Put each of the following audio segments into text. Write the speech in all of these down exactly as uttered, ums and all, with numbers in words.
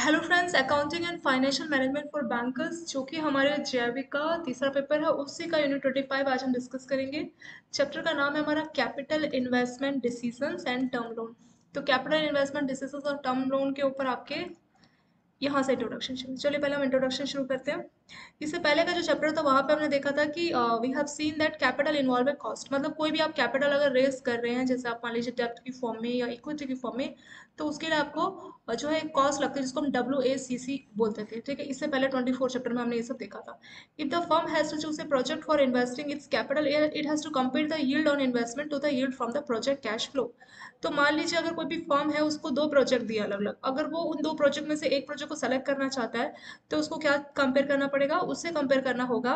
Hello friends, accounting and financial management for bankers जो कि हमारे जेआरबी का तीसरा पेपर है, उसी का यूनिट ट्वेंटी फाइव आज हम डिस्कस करेंगे। चैप्टर का नाम है हमारा capital investment decisions and term loan. तो कैपिटल इन्वेस्टमेंट डिसीजंस और टर्म लोन के ऊपर आपके यहाँ से इंट्रोडक्शन शुरू। चलिए पहले हम इंट्रोडक्शन शुरू करते हैं। इससे पहले का जो चैप्टर था वहां पे हमने देखा था कि we have seen that capital involve a cost. मतलब कोई भी आप कैपिटल अगर रेज कर रहे हैं, जैसे आप मान लीजिए डेब्ट की फॉर्म में या इक्विटी की फॉर्म में, तो उसके लिए आपको अ, जो है एक कॉस्ट लगती है जिसको हम डब्ल्यू ए सी सी बोलते थे। ठीक है, इससे पहले ट्वेंटी फोर चैप्टर में हमने ये सब देखा था। If the firm has to choose a project for investing its capital, it has to compare the yield on investment to the yield from the project cash flow. तो मान लीजिए अगर कोई भी फर्म है, उसको दो प्रोजेक्ट दिया अलग अलग, अगर वो उन दो प्रोजेक्ट में से एक प्रोजेक्ट को सेलेक्ट करना चाहता है, तो उसको क्या कंपेयर करना पड़ेगा? उससे कंपेयर करना होगा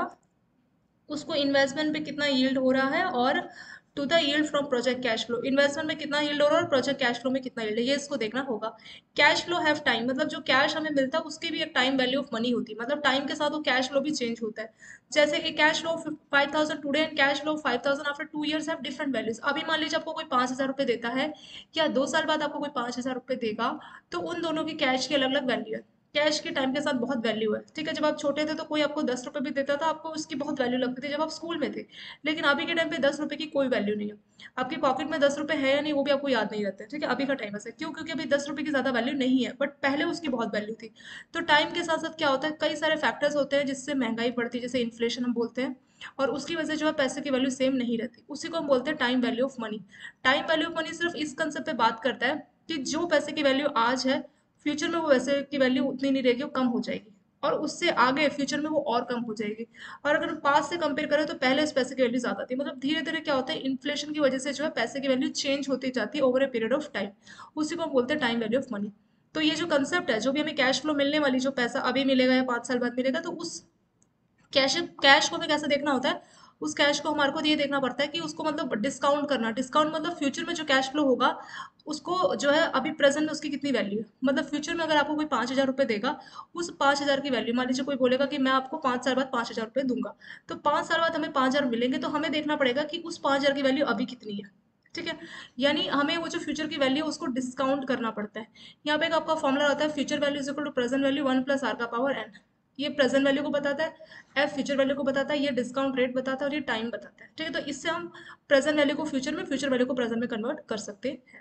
उसको इन्वेस्टमेंट पे कितना यील्ड हो रहा है और to the yield from project cash flow, investment में कितना यील्ड हो रहा है और प्रोजेक्ट कैश फ्लो में कितना यील्ड है, ये इसको देखना होगा। कैश फ्लो हैव टाइम, मतलब जो कैश हमें मिलता है उसकी भी एक टाइम वैल्यू ऑफ मनी होती है। मतलब टाइम के साथ वो कैश फ्लो भी चेंज होता है। जैसे कि cash flow five thousand today and cash flow five thousand after two years have different values. अभी मान लीजिए आपको कोई पांच हजार रुपये देता है, या दो साल बाद आपको कोई पांच हजार रुपये देगा, तो उन दोनों की कैश की अलग अलग वैल्यू है। कैश के टाइम के साथ बहुत वैल्यू है। ठीक है, जब आप छोटे थे तो कोई आपको दस रुपए भी देता था, आपको उसकी बहुत वैल्यू लगती थी जब आप स्कूल में थे। लेकिन अभी के टाइम पे दस रुपए की कोई वैल्यू नहीं है। आपकी पॉकेट में दस रुपए है या नहीं वो भी आपको याद नहीं रहता है। ठीक है, अभी का टाइम ऐसा है। क्यों? क्योंकि अभी दस रुपए की ज्यादा वैल्यू नहीं है, बट पहले उसकी बहुत वैल्यू थी। तो टाइम के साथ साथ क्या होता है, कई सारे फैक्टर्स होते हैं जिससे महंगाई बढ़ती है, जैसे इन्फ्लेशन हम बोलते हैं। और उसकी वजह से जो है पैसे की वैल्यू सेम नहीं रहती, उसी को हम बोलते हैं time value of money. Time value of money सिर्फ इस कंसेप्ट पे बात करता है कि जो पैसे की वैल्यू आज है, फ्यूचर में वो वैसे की वैल्यू उतनी नहीं रहेगी, वो कम हो जाएगी। और उससे आगे फ्यूचर में वो और कम हो जाएगी। और अगर पास से कंपेयर करें तो पहले इस पैसे की वैल्यू ज्यादा थी। मतलब धीरे धीरे क्या होता है, इन्फ्लेशन की वजह से जो है पैसे की वैल्यू चेंज होती जाती है over a period of time. उसी को हम बोलते हैं टाइम वैल्यू ऑफ मनी। तो ये जो कंसेप्ट है, जो भी हमें कैश फ्लो मिलने वाली, जो पैसा अभी मिलेगा या पांच साल बाद मिलेगा, तो उस कैश कैश को हमें कैसे देखना होता है? उस कैश को हमारे को ये देखना पड़ता है कि उसको मतलब डिस्काउंट करना। डिस्काउंट मतलब फ्यूचर में जो कैश फ्लो होगा, उसको जो है अभी प्रेजेंट में उसकी कितनी वैल्यू है। मतलब फ्यूचर में अगर आपको कोई पांच हजार रुपये देगा, उस पांच हजार की वैल्यू, मान लीजिए कोई बोलेगा कि मैं आपको पांच साल बाद पांच हजार रुपये दूंगा, तो पांच साल बाद हमें पांच हजार मिलेंगे, तो हमें देखना पड़ेगा कि उस पांच हजार की वैल्यू अभी कितनी है। ठीक है, यानी हमें वो जो फ्यूचर की वैल्यू है उसको डिस्काउंट करना पड़ता है। यहाँ पे एक आपका फॉर्मूला होता है, future value is equal to present value one plus R का पावर एन। ये प्रेजेंट वैल्यू को बताता है, एफ फ्यूचर वैल्यू को बताता है, ये डिस्काउंट रेट बताता है और ये टाइम बताता है। ठीक है, तो इससे हम प्रेजेंट वैल्यू को फ्यूचर में, फ्यूचर वैल्यू को प्रेजेंट में कन्वर्ट कर सकते हैं।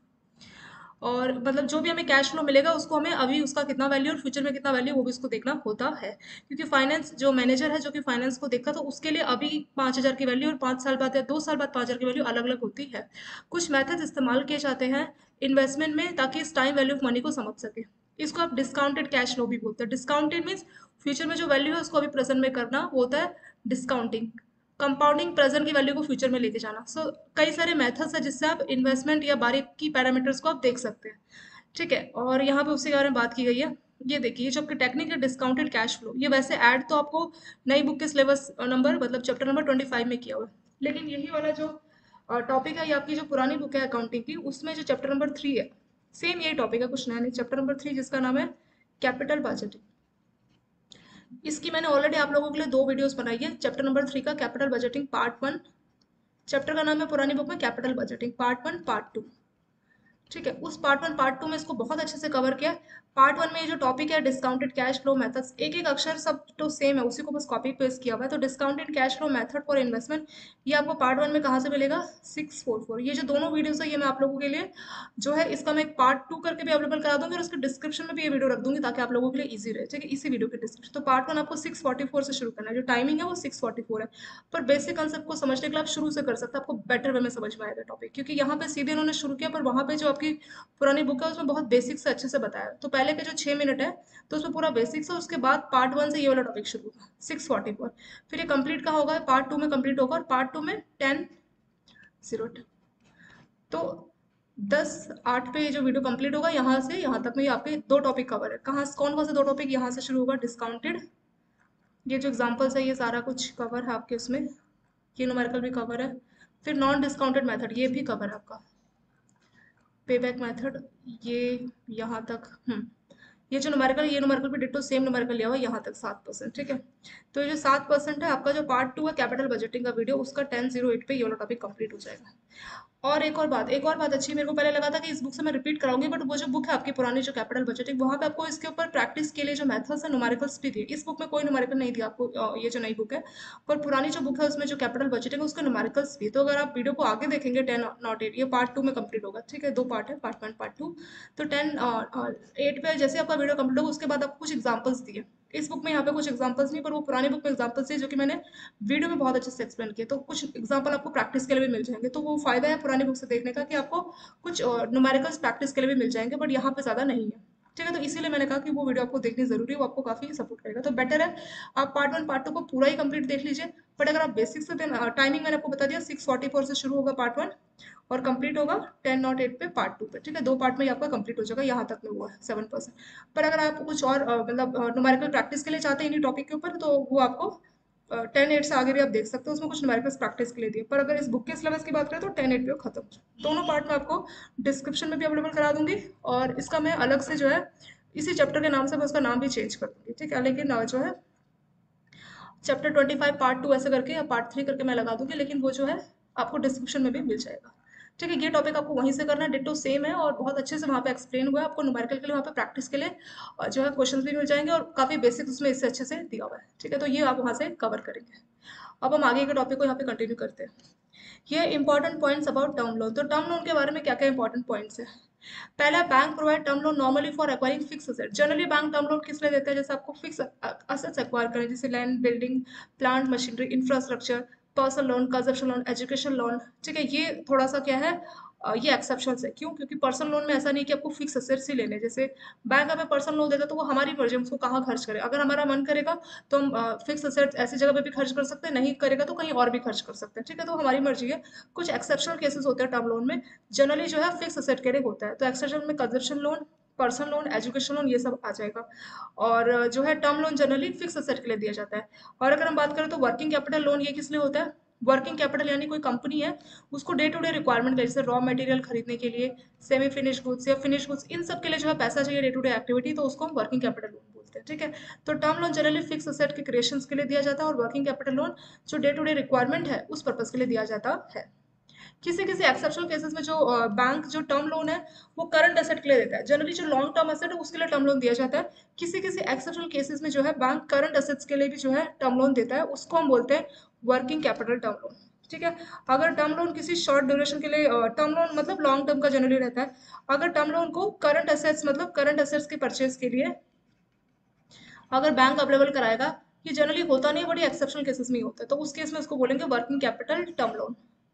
और मतलब जो भी हमें कैश फ्लो मिलेगा उसको हमें अभी उसका कितना वैल्यू और फ्यूचर में कितना वैल्यू, वो भी उसको देखना होता है। क्योंकि फाइनेंस जो मैनेजर है, जो कि फाइनेंस को देखता, तो उसके लिए अभी पांच हजार की वैल्यू और पांच साल बाद या दो साल बाद पांच हजार की वैल्यू अलग अलग होती है। कुछ मेथड इस्तेमाल किए जाते हैं इन्वेस्टमेंट में, ताकि इस टाइम वैल्यू ऑफ मनी को समझ सके। इसको आप डिस्काउंटेड कैश फ्लो भी बोलते हैं। डिस्काउंटेड मीन्स फ्यूचर में जो वैल्यू है उसको अभी प्रेजेंट में करना, वो होता है डिस्काउंटिंग। कंपाउंडिंग प्रेजेंट की वैल्यू को फ्यूचर में लेके जाना। सो so, कई सारे मेथड्स है जिससे आप इन्वेस्टमेंट या बारीकी पैरामीटर्स को आप देख सकते हैं। ठीक है, और यहाँ पे उसी के बारे में बात की गई है। ये देखिए, ये जो आपकी टेक्निक है डिस्काउंटेड कैश फ्लो, ये वैसे ऐड तो आपको नई बुक के सिलेबस नंबर मतलब चैप्टर नंबर ट्वेंटी फाइव में किया हुआ है, लेकिन यही वाला जो टॉपिक है, ये आपकी जो पुरानी बुक है अकाउंटिंग की, उसमें जो चैप्टर नंबर थ्री है, सेम यही टॉपिक है, कुछ नया नहीं। चैप्टर नंबर थ्री जिसका नाम है कैपिटल बजटिंग, इसकी मैंने ऑलरेडी आप लोगों के लिए दो वीडियोस बनाई है। चैप्टर नंबर थ्री का capital budgeting part one, chapter का नाम है पुरानी बुक में capital budgeting part one part two. ठीक है, उस पार्ट वन पार्ट टू में इसको बहुत अच्छे से कवर किया। पार्ट वन में ये जो टॉपिक है डिस्काउंटेड कैश फ्लो मेथड्स, एक एक अक्षर सब तो सेम है, उसी को बस कॉपी पेस्ट किया हुआ है। तो discounted cash flow method for investment, ये आपको पार्ट वन में कहाँ से मिलेगा? Six four four. ये जो दोनों वीडियोस है, ये मैं आप लोगों के लिए जो है इसका मैं एक पार्ट टू करके भी अवेलेबल करा दूंगी, और उसके डिस्क्रिप्शन में भी ये वीडियो रख दूंगी ताकि आप लोगों के लिए इजी रहे। ठीक है, इसी वीडियो के डिस्क्रिप्शन। तो पार्ट वन आपको सिक्स फोर्टी फोर से शुरू करना है, जो टाइमिंग है वो सिक्स फोर्टी फोर है। पर बेसिक कंसेप्ट को समझने के लिए आप शुरू से कर सकते हैं, आपको बेटर वे में समझ में आएगा टॉपिक, क्योंकि यहाँ पे सीधे उन्होंने शुरू किया, पर वहाँ पे जो आपकी पुरानी बुक है उसमें बहुत बेसिक से अच्छे से बताया। तो पहले के जो छह मिनट है, तो उसमें पूरा बेसिक्स है, उसके बाद पार्ट वन से ये वाला टॉपिक शुरू होगा सिक्स फोर्टी फोर। फिर ये कंप्लीट का होगा, पार्ट टू में कंप्लीट होगा, और पार्ट टू में टेन जीरो। तो दस आठ पे ये जो वीडियो कंप्लीट होगा, यहाँ से यहाँ तक में ये आपके दो टॉपिक कवर है। कहाँ कौन कौन से दो टॉपिक? यहाँ से शुरू होगा डिस्काउंटेड, ये जो एग्जांपल्स है ये सारा कुछ कवर है आपके उसमें, ये न्यूमेरिकल भी कवर है। फिर नॉन डिस्काउंटेड मेथड, ये भी कवर है आपका। पे बैक मेथड, ये यहाँ तक। हम्म ये जो न्यूमेरिकल, ये न्यूमेरिकल भी डिट्टो सेम न्यूमेरिकल लिया हुआ है, यहाँ तक सात परसेंट। ठीक है, तो ये जो सात परसेंट है आपका, जो पार्ट टू है कैपिटल बजटिंग का वीडियो, उसका टेन जीरो एट पे ये वाला टॉपिक कंप्लीट हो जाएगा। और एक और बात एक और बात अच्छी मेरे को पहले लगा था कि इस बुक से मैं रिपीट कराऊंगी, बट वो जो बुक है आपकी पुरानी जो कैपिटल बजटिंग, वहाँ पे आपको इसके ऊपर प्रैक्टिस के लिए जो मेथड्स है न्यूमेरिकल्स भी दिए। इस बुक में कोई न्यूमेरिकल नहीं दिया आपको, अ, ये जो नई बुक है। पर पुरानी जो बुक है उसमें जो कैपिटल बजटिंग है उसके न्यूमेरिकल्स भी। तो अगर आप वीडियो को आगे देखेंगे टेन नॉट एट, ये पार्ट टू में कंप्लीट होगा, ठीक है, दो पार्ट है, पार्ट वन पार्ट टू। तो टेन एट पे जैसे आपका वीडियो कंप्लीट होगा उसके बाद आपको कुछ एग्जाम्पल्स दिए। इस बुक में यहाँ पे कुछ एग्जांपल्स नहीं, पर वो पुरानी बुक में एग्जांपल्स दिए जो कि मैंने वीडियो में बहुत अच्छे से एक्सप्लेन किए। तो कुछ एग्जांपल आपको प्रैक्टिस के लिए भी मिल जाएंगे। तो वो फायदा है पुरानी बुक से देखने का कि आपको कुछ न्यूमेरिकल्स प्रैक्टिस के लिए भी मिल जाएंगे, बट यहाँ पे ज़्यादा नहीं है। ठीक है, तो इसीलिए मैंने कहा कि वो वीडियो आपको देखनी जरूरी है, वो आपको काफी सपोर्ट करेगा। तो बेटर है आप पार्ट वन पार्ट टू को पूरा ही कंप्लीट देख लीजिए। बट अगर आप बेसिक से, टाइमिंग मैंने आपको बता दिया, सिक्स फोर्टी फोर से शुरू होगा पार्ट वन और कंप्लीट होगा टेन नॉट एट पे पार्ट टू पे। ठीक है, दो पार्ट में ही आपका कंप्लीट हो जाएगा, यहाँ तक में हुआ है सेवन परसेंट। पर अगर आप कुछ और अ, मतलब न्यूमेरिकल प्रैक्टिस के लिए चाहते हैं इन्हीं टॉपिक के ऊपर, तो वो आपको टेन एट से आगे भी आप देख सकते हो, उसमें कुछ न्यूमेरिकल्स प्रैक्टिस के लिए दिए। पर अगर इस बुक के सिलेबस की बात करें तो टेन एट पे वो खत्म हो जाए। दोनों पार्ट में आपको डिस्क्रिप्शन में भी अवेलेबल करा दूंगी, और इसका मैं अलग से जो है इसी चैप्टर के नाम से मैं उसका नाम भी चेंज कर दूंगी। ठीक है, लेकिन अ, जो है chapter twenty five part two ऐसे करके या पार्ट थ्री करके मैं लगा दूंगी, लेकिन वो जो है आपको डिस्क्रिप्शन में भी मिल जाएगा। ठीक है, ये टॉपिक आपको वहीं से करना है, डिट्टो सेम है और बहुत अच्छे से वहाँ पे एक्सप्लेन हुआ है। आपको न्यूमेरिकल के लिए वहाँ पे प्रैक्टिस के लिए अ, जो है क्वेश्चंस भी मिल जाएंगे, और काफ़ी बेसिक्स उसमें इससे अच्छे से दिया हुआ है। ठीक है, तो ये आप वहाँ से कवर करेंगे। अब हम आगे के टॉपिक को यहाँ पे कंटिन्यू करते हैं। ये important points about term loan. तो टर्म लोन के बारे में क्या क्या इंपॉर्टेंट पॉइंट्स है। पहला, bank provide term loan normally for acquiring fix asset. Generally bank term loan किस लिए देता है, जैसे आपको फिक्स असेट्स एक्वायर करें, जैसे land, building, plant, machinery, infrastructure, personal loan, consumption loan, education loan. ठीक है, ये थोड़ा सा क्या है, अ, ये एक्सेप्शन है। क्यों? क्योंकि पर्सनल लोन में ऐसा नहीं कि आपको फिक्स असेट्स ही लेने हैं। जैसे बैंक हमें पर्सनल लोन देता है तो वो हमारी मर्जी है उसको कहाँ खर्च करें। अगर हमारा मन करेगा तो हम फिक्स असेट्स ऐसी जगह पे भी खर्च कर सकते हैं, नहीं करेगा तो कहीं और भी खर्च कर सकते हैं। ठीक है, तो हमारी मर्जी है। कुछ एक्सेप्शनल केसेस होते हैं टर्म लोन में, जनरली जो है फिक्स असेट के लिए होता है। तो एक्सेप्शन में consumption loan, personal loan, education loan, ये सब आ जाएगा। और जो है term loan generally fix asset के लिए दिया जाता है। और अगर हम बात करें तो वर्किंग कैपिटल लोन, ये किस लिए होता है। वर्किंग कैपिटल यानी कोई कंपनी है, उसको डे टू डे रिक्वायरमेंट के, जैसे रॉ मटेरियल खरीदने के लिए, सेमी फिनिश गुड्स या फिनिश गुड्स, इन सब के लिए जो है पैसा चाहिए डे टू डे एक्टिविटी, तो उसको हम वर्किंग कैपिटल लोन बोलते हैं। ठीक है, तो term loan generally fix asset के क्रिएशन के लिए दिया जाता है, और वर्किंग कैपिटल लोन जो डे टू डे रिक्वायरमेंट है उस पर्पज के लिए दिया जाता है। किसी किसी एक्सेप्शनल केसेस में जो बैंक जो टर्म लोन है वो करंट एसेट के लिए देता है। जनरली जो लॉन्ग टर्म एसेट है उसके लिए टर्म लोन दिया जाता है। किसी किसी एक्सेप्शनल केसेस में जो है बैंक करंट एसेट्स के लिए भी जो है टर्म लोन देता है, उसको हम बोलते हैं वर्किंग कैपिटल टर्म लोन। ठीक है, अगर टर्म लोन किसी शॉर्ट ड्यूरेशन के लिए, टर्म लोन मतलब लॉन्ग टर्म का जनरली रहता है। अगर टर्म लोन को करंट एसेट्स मतलब करंट एसेट्स के परचेज के लिए अगर बैंक अवेलेबल कराएगा, ये जनरली होता नहीं है, बड़ी एक्सेप्शनल केसेस में ही होता है, तो उस केस में उसको बोलेंगे वर्किंग कैपिटल टर्म लोन।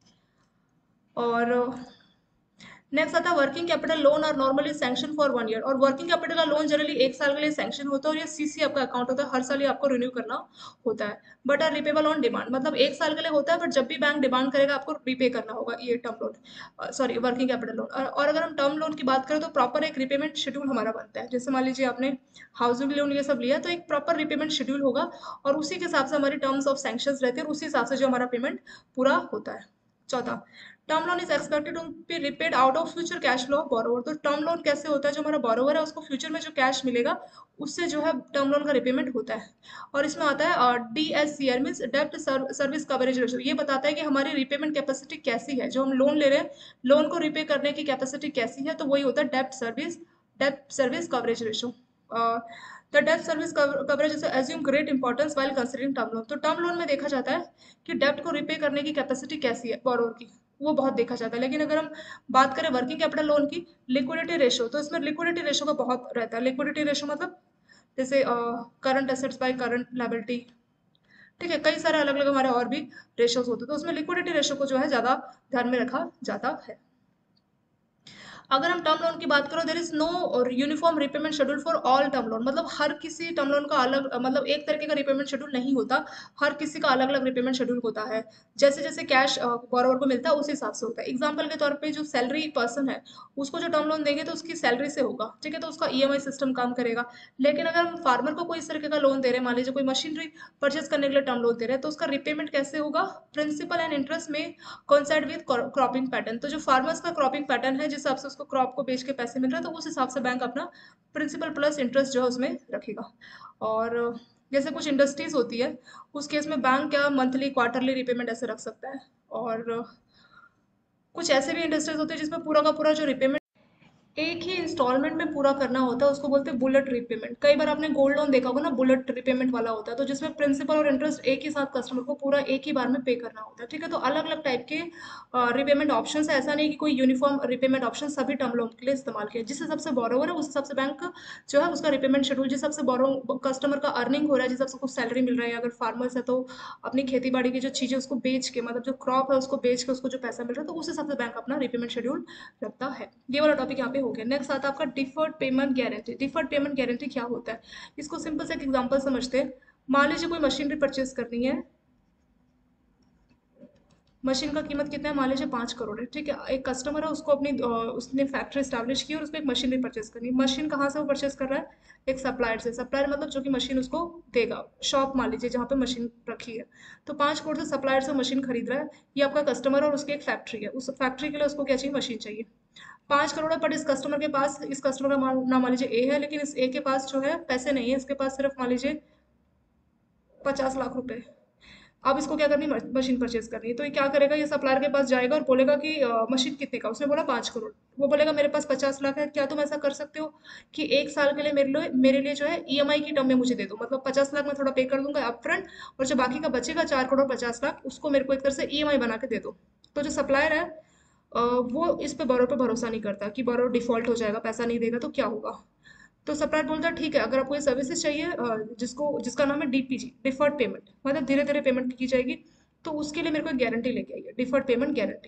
और नेक्स्ट आता है वर्किंग कैपिटल लोन और normally sanction for one year. और वर्किंग कैपिटल का लोन जनरली एक साल के लिए सैंक्शन होता है, और ये सीसी आपका अकाउंट होता है, हर साल ये आपको रिन्यू करना होता है। But are repayable on demand, मतलब एक साल के लिए होता है, बट जब भी बैंक डिमांड करेगा आपको रिपे करना होगा ये term loan, sorry working capital loan. और अगर हम टर्म लोन की बात करें तो प्रॉपर एक रिपेमेंट शेड्यूल हमारा बनता है। जैसे मान लीजिए आपने हाउसिंग लोन ये सब लिया, तो एक प्रॉपर रिपेमेंट शेड्यूल होगा, और उसी के हिसाब से हमारी टर्म्स ऑफ सैंक्शंस रहते हैं, और उसी हिसाब से जो हमारा पेमेंट पूरा होता है। चौथा, term loan is expected to be repaid out of future cash flow of borrower. तो टर्म लोन कैसे होता है, जो हमारा बोरोवर है उसको फ्यूचर में जो कैश मिलेगा उससे जो है टर्म लोन का रिपेमेंट होता है। और इसमें आता है D S C R means डेप्ट सर्विस कवरेज रेशियो। ये बताता है कि हमारी रिपेमेंट कैपेसिटी कैसी है, जो हम लोन ले रहे हैं लोन को रिपे करने की कैपेसिटी कैसी है, तो वही होता है डेप्ट service dept service coverage ratio. The dept service coverage is assume great importance while considering term loan. तो टर्म लोन में देखा जाता है कि डेप्ट को रिपे करने की कैपेसिटी कैसी है बोरोवर की, वो बहुत देखा जाता है। लेकिन अगर हम बात करें वर्किंग कैपिटल लोन की, लिक्विडिटी रेशो, तो इसमें लिक्विडिटी रेशो का बहुत रहता है। लिक्विडिटी रेशो मतलब जैसे current assets by current liability. ठीक है, कई सारे अलग अलग हमारे और भी रेशोज होते हैं, तो उसमें लिक्विडिटी रेशो को जो है ज्यादा ध्यान में रखा जाता है। अगर हम टर्म लोन की बात करो, देर इज नो और uniform repayment schedule for all term loan. मतलब हर किसी टर्म लोन का अलग, मतलब एक तरीके का रिपेमेंट शेड्यूल नहीं होता, हर किसी का अलग अलग रिपेमेंट शेड्यूल होता है। जैसे जैसे कैश बोरोवर को मिलता है उस हिसाब से होता है। एग्जाम्पल के तौर पे जो सैलरी पर्सन है उसको जो टर्म लोन देंगे तो उसकी सैलरी से होगा। ठीक है, तो उसका ई एम आई सिस्टम काम करेगा। लेकिन अगर हम फार्मर को कोई इस तरीके का लोन दे रहे हैं, मान लीजिए कोई मशीनरी परचेज करने के लिए टर्म लोन दे रहे हैं, तो उसका रिपेमेंट कैसे होगा, प्रिंसिपल एंड इंटरेस्ट में कोइंसाइड विद क्रॉपिंग पैटर्न। तो जो फार्मर्स का क्रॉपिंग पैटर्न है, जिस हिसाब से उसको क्रॉप को बेच के पैसे मिल रहे हैं, तो उस हिसाब से बैंक अपना प्रिंसिपल प्लस इंटरेस्ट जो है उसमें रखेगा। और जैसे कुछ इंडस्ट्रीज होती है उस केस में बैंक क्या मंथली क्वार्टरली रिपेमेंट ऐसे रख सकता है। और कुछ ऐसे भी इंडस्ट्रीज होते हैं जिसमें पूरा का पूरा जो रिपेमेंट एक ही इंस्टॉलमेंट में पूरा करना होता है, उसको बोलते हैं बुलेट रिपेमेंट। कई बार आपने गोल्ड लोन देखा होगा ना, बुलेट रिपेमेंट वाला होता है, तो जिसमें प्रिंसिपल और इंटरेस्ट एक ही साथ कस्टमर को पूरा एक ही बार में पे करना होता है। ठीक है, तो अलग अलग टाइप के रिपेमेंट ऑप्शन है, ऐसा नहीं कि कोई यूनिफॉर्म रिपेमेंट ऑप्शन सभी टर्म लोन के लिए इस्तेमाल किया। जिस हिसाब से बोरोवर है उस हिसाब से बैंक जो है उसका रिपेमेंट शेड्यूल, जिस हिसाब से बोरो कस्टमर का अर्निंग हो रहा है, जिस हिसाब से कुछ सैलरी मिल रहा है, अगर फार्मर्स है तो अपनी खेती बाड़ी की जो चीज़ें उसको बेच के, मतलब जो क्रॉप है उसको बेच के उसको जो पैसा मिल रहा है, तो उस हिसाब से बैंक अपना रिपेमेंट शेड्यूल रखता है। ये वाला टॉपिक यहाँ पे हो गया। नेक्स्ट आता है आपका deferred payment guarantee. Deferred payment guarantee क्या होता है, इसको सिंपल से एक एग्जांपल समझते हैं। मान लीजिए कोई मशीनरी परचेज करनी है, मशीन का कीमत कितना है, मान लीजिए पाँच करोड़ है। ठीक है, एक कस्टमर है, उसको अपनी अ, उसने फैक्ट्री स्टैब्लिश की और उसको एक मशीनरी परचेज करनी है। मशीन कहाँ से वो परचेज कर रहा है, एक सप्लायर से। सप्लायर मतलब जो कि मशीन उसको देगा, शॉप मान लीजिए जहाँ पे मशीन रखी है। तो पाँच करोड़ से सप्लायर से मशीन खरीद रहा है, ये आपका कस्टमर है और उसकी एक फैक्ट्री है। उस फैक्ट्री के लिए उसको क्या चाहिए, मशीन चाहिए। पाँच करोड़ है, बट इस कस्टमर के पास, इस कस्टमर का मान नाम मान लीजिए ए है, लेकिन इस ए के पास जो है पैसे नहीं है, इसके पास सिर्फ मान लीजिए पचास लाख रुपए। अब इसको क्या करनी, मशीन परचेज करनी है। तो ये क्या करेगा, ये सप्लायर के पास जाएगा और बोलेगा कि अ, मशीन कितने का, उसने बोला पाँच करोड़। वो बोलेगा मेरे पास पचास लाख है, क्या तुम ऐसा कर सकते हो कि एक साल के लिए मेरे लिए मेरे लिए जो है ईएमआई की टर्म में मुझे दे दो, मतलब पचास लाख मैं थोड़ा पे कर दूंगा अपफ्रंट, और जो बाकी का बचेगा चार करोड़ पचास लाख उसको मेरे को एक तरह से ईएमआई बना के दे दो। तो जो सप्लायर है अ, वो इस पे बोरो पे भरोसा नहीं करता कि बोरो डिफॉल्ट हो जाएगा, पैसा नहीं देगा तो क्या होगा। तो सप्लायर बोलता है ठीक है, अगर आपको ये सर्विसेज चाहिए अ, जिसको जिसका नाम है डीपीजी, डिफर्ड पेमेंट, मतलब धीरे धीरे पेमेंट की जाएगी, तो उसके लिए मेरे को एक गारंटी लेके आइए, डिफर्ड पेमेंट गारंटी।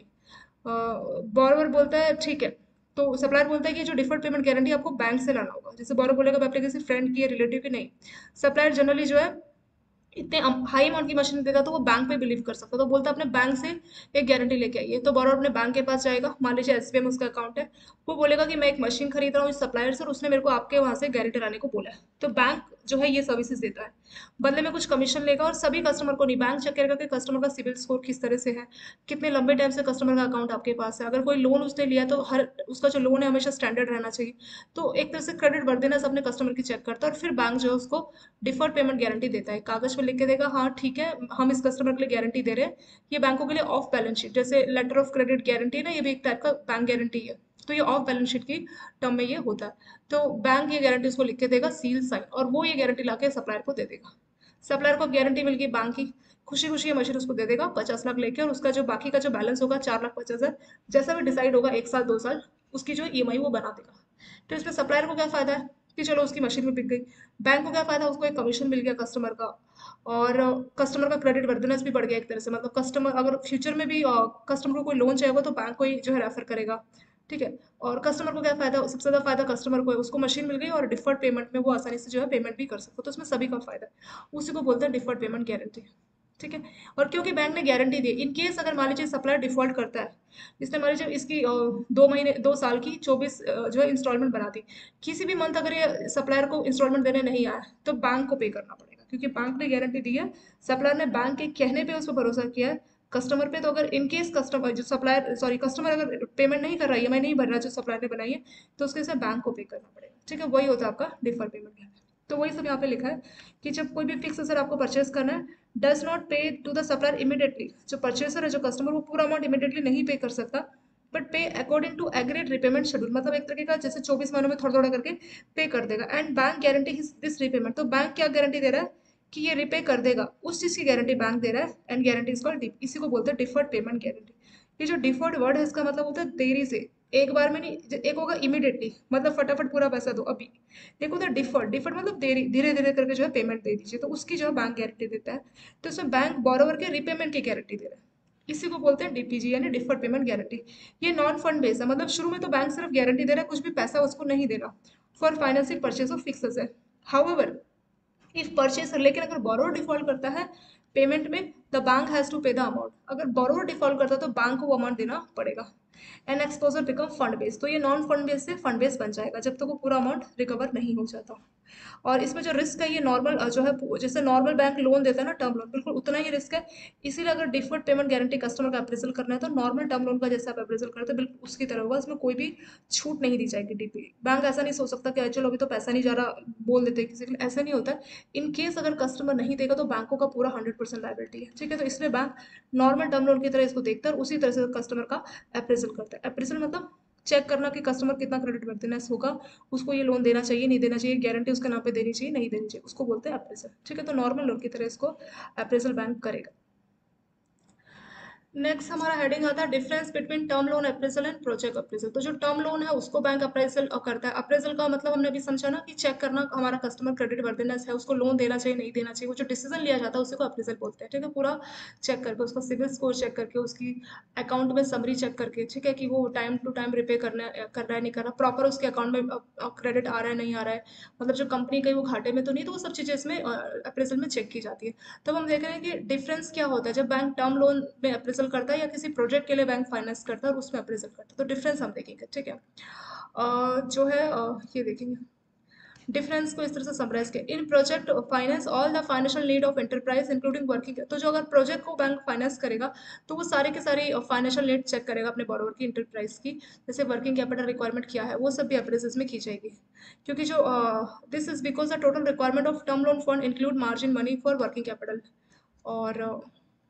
बोरोवर बोलता है ठीक है। तो सप्लायर बोलता है कि जो डिफर्ड पेमेंट गारंटी आपको बैंक से लाना होगा। जैसे बोरो बोलेगा मैं अपने किसी फ्रेंड की या रिलेटिव की नहीं, सप्लायर जनरली जो है इतने हाई अमाउंट की मशीन देगा तो वो बैंक पे बिलीव कर सकता है, तो बोलता है अपने बैंक से एक गारंटी लेके आइए। तो बोरो अपने बैंक के पास जाएगा, मान लीजिए एसबीआई में उसका अकाउंट है। वो बोलेगा कि मैं एक मशीन खरीद रहा हूँ इस सप्लायर से और उसने मेरे को आपके वहां से गारंटी लाने को बोला है। तो बैंक जो है ये सर्विसेज देता है, बदले में कुछ कमीशन लेगा। और सभी कस्टमर को नहीं, बैंक चेक करेगा कि कस्टमर का सिविल स्कोर किस तरह से है, कितने लंबे टाइम से कस्टमर का अकाउंट आपके पास है। अगर कोई लोन उसने लिया है तो हर उसका जो लोन है हमेशा स्टैंडर्ड रहना चाहिए। तो एक तरह से क्रेडिट वर्दिनेस अपने कस्टमर की चेक करता है, और फिर बैंक जो है उसको डिफर्ड पेमेंट गारंटी देता है। कागज पे लिख के देगा हाँ ठीक है, हम इस कस्टमर के लिए गारंटी दे रहे हैं। ये बैंकों के लिए ऑफ बैलेंस शीट, जैसे लेटर ऑफ क्रेडिट गारंटी है ना, ये भी एक टाइप का बैंक गारंटी है। तो ये ऑफ बैलेंस शीट की टर्म में ये होता है। तो बैंक ये गारंटी उसको लिख के देगा, सील साइन, और वो ये गारंटी लाके सप्लायर को दे देगा। सप्लायर को गारंटी मिल गई बैंक की, खुशी खुशी ये मशीन उसको दे देगा पचास लाख लेके, और उसका जो बाकी का जो बैलेंस होगा चार लाख पचास हजार, जैसा भी डिसाइड होगा एक साल दो साल, उसकी जो ईएमआई वो बना देगा। तो इसमें सप्लायर को क्या फायदा है कि चलो उसकी मशीन में बिक गई। बैंक को क्या फायदा, उसको एक कमीशन मिल गया कस्टमर का, और कस्टमर का क्रेडिट वर्दिनेस भी बढ़ गया एक तरह से। मतलब कस्टमर अगर फ्यूचर में भी कस्टमर को कोई लोन चाहिए होगा तो बैंक को ही जो है रेफर करेगा। ठीक है, और कस्टमर को क्या फायदा, सबसे ज्यादा फायदा कस्टमर को है, उसको मशीन मिल गई और डिफर्ड पेमेंट में वो आसानी से जो है पेमेंट भी कर सकता है, तो उसमें सभी का फायदा है। उसी को बोलते हैं डिफर्ड पेमेंट गारंटी। ठीक है, और क्योंकि बैंक ने गारंटी दी, इन केस अगर मान लीजिए सप्लायर डिफॉल्ट करता है, इसने मान लीजिए इसकी अ, दो महीने दो साल की चौबीस अ, जो है इंस्टॉलमेंट बना दी, किसी भी मंथ अगर ये सप्लायर को इंस्टॉलमेंट देने नहीं आया तो बैंक को पे करना पड़ेगा, क्योंकि बैंक ने गारंटी दी है। सप्लायर ने बैंक के कहने पे उस पर भरोसा किया है कस्टमर पे। तो अगर इन केस कस्टमर जो सप्लायर सॉरी कस्टमर अगर पेमेंट नहीं कर रहा है, ईएमआई नहीं भर रहा है जो सप्लायर ने बनाई है, तो उसके से बैंक को पे करना पड़ेगा। ठीक है, वही होता है आपका डिफर पेमेंट। तो वही सब यहाँ पे लिखा है कि जब कोई भी फिक्स असेट आपको परचेज करना है, does not pay to the supplier immediately. जो परचेसर है, जो कस्टमर, वो पूरा अमाउंट इमीडिएटली नहीं पे कर सकता, but pay according to agreed repayment schedule, मतलब एक तरीके का जैसे चौबीस महीनों में थोड़ा थोड़ा करके पे कर देगा। And bank guarantee this repayment, तो बैंक क्या गारंटी दे रहा है कि ये रिपे कर देगा, उस चीज की गारंटी बैंक दे रहा है। एंड गारंटी इज कॉल्ड, इसी को बोलते हैं डिफर्ड पेमेंट गारंटी। ये जो डिफर्ड वर्ड है इसका मतलब होता है देरी से, एक बार में नहीं। ज- एक होगा इमीडिएटली, मतलब फटाफट पूरा पैसा दो अभी। एक होता है डिफर्ड, डिफर्ड मतलब देरी, धीरे धीरे करके जो है पेमेंट दे दीजिए, तो उसकी जो है बैंक गारंटी देता है। तो इसमें बैंक बोरोवर के रिपेमेंट की गारंटी दे रहा है, इसी को बोलते हैं डीपीजी यानी डिफर्ड पेमेंट गारंटी। ये नॉन फंड बेस्ड है, मतलब शुरू में तो बैंक सिर्फ गारंटी दे रहा है, कुछ भी पैसा उसको नहीं देना for financing purchase of fix है। हाउएवर इफ परचेस, लेकिन अगर बोरोवर डिफॉल्ट करता है पेमेंट में, the bank has to pay the amount. अगर बोरोवर डिफॉल्ट करता है तो बैंक को वो अमाउंट देना पड़ेगा। And exposure become fund base, तो ये नॉन फंड बेस से फंड बेस बन जाएगा जब तक वो पूरा अमाउंट रिकवर नहीं हो जाता। और इसमें जो रिस्क है ये नॉर्मल जो है, जैसे नॉर्मल बैंक लोन देता है ना टर्म लोन, बिल्कुल उतना ही रिस्क है। इसीलिए अगर डिफर्ड पेमेंट गारंटी कस्टमर का अप्रेजल करना है तो नॉर्मल टर्म लोन का जैसे आप अप्रेजल करते हैं बिल्कुल उसकी तरह होगा, इसमें कोई भी छूट नहीं दी जाएगी डीपी। बैंक ऐसा नहीं सोच सकता कि चलो अभी तो पैसा नहीं जा रहा, बोल देते हैं किसी के लिए, ऐसा नहीं होता है। इन केस अगर कस्टमर नहीं देगा तो बैंकों का पूरा हंड्रेड परसेंट लाइबिलिटी है, ठीक है। तो इसलिए बैंक नॉर्मल टर्म लोन की तरह इसको देखता है और उसी तरह से कस्टमर का अप्रेजल करता है। अप्रेजल मतलब चेक करना कि कस्टमर कितना क्रेडिट वर्थिनेस होगा, उसको ये लोन देना चाहिए नहीं देना चाहिए, गारंटी उसके नाम पे देनी चाहिए नहीं देनी चाहिए, उसको बोलते हैं अप्रेजल, ठीक है। तो नॉर्मल लोन की तरह इसको अप्रेजल बैंक करेगा। नेक्स्ट हमारा हेडिंग आता है difference between term loan appraisal and project appraisal. तो जो टर्म लोन है उसको बैंक अप्रेजल करता है। अप्रेजल का मतलब हमने अभी समझा ना कि चेक करना हमारा कस्टमर क्रेडिट वर्थिनेस है, उसको लोन देना चाहिए नहीं देना चाहिए, वो जो डिसीजन लिया जाता है उसी को अप्रेजल बोलते हैं, ठीक है। पूरा चेक करके उसका सिविल स्कोर चेक करके उसकी अकाउंट में समरी चेक करके, ठीक है, कि वो टाइम टू टाइम रिपे करना कर रहा है नहीं कर रहा, प्रॉपर उसके अकाउंट में क्रेडिट आ रहा है नहीं आ रहा है, मतलब जो कंपनी कहीं वो घाटे में तो नहीं, तो वो सब चीज़ें इसमें अप्रेजल में चेक की जाती है। तब हम देख रहे हैं कि डिफरेंस क्या होता है जब बैंक टर्म लोन में अप्रेजल करता है या किसी प्रोजेक्ट के लिए बैंक फाइनेंस करता है और उसमें अप्रेजल करता है। तो डिफरेंस हम देखेंगे, ठीक है। अ, जो है अ, ये देखेंगे डिफरेंस को इस तरह से समराइज किया, in project finance all the financial need of enterprise including working. तो जो अगर प्रोजेक्ट को बैंक फाइनेंस करेगा तो वो सारे के सारी फाइनेंशियल नीड चेक करेगा अपने बोरोवर की, इंटरप्राइज की, जैसे वर्किंग कैपिटल रिक्वायरमेंट क्या है वो सब भी अप्रेजल में की जाएगी। क्योंकि जो this is because the total requirement of term loan fund include margin money for working capital. और uh,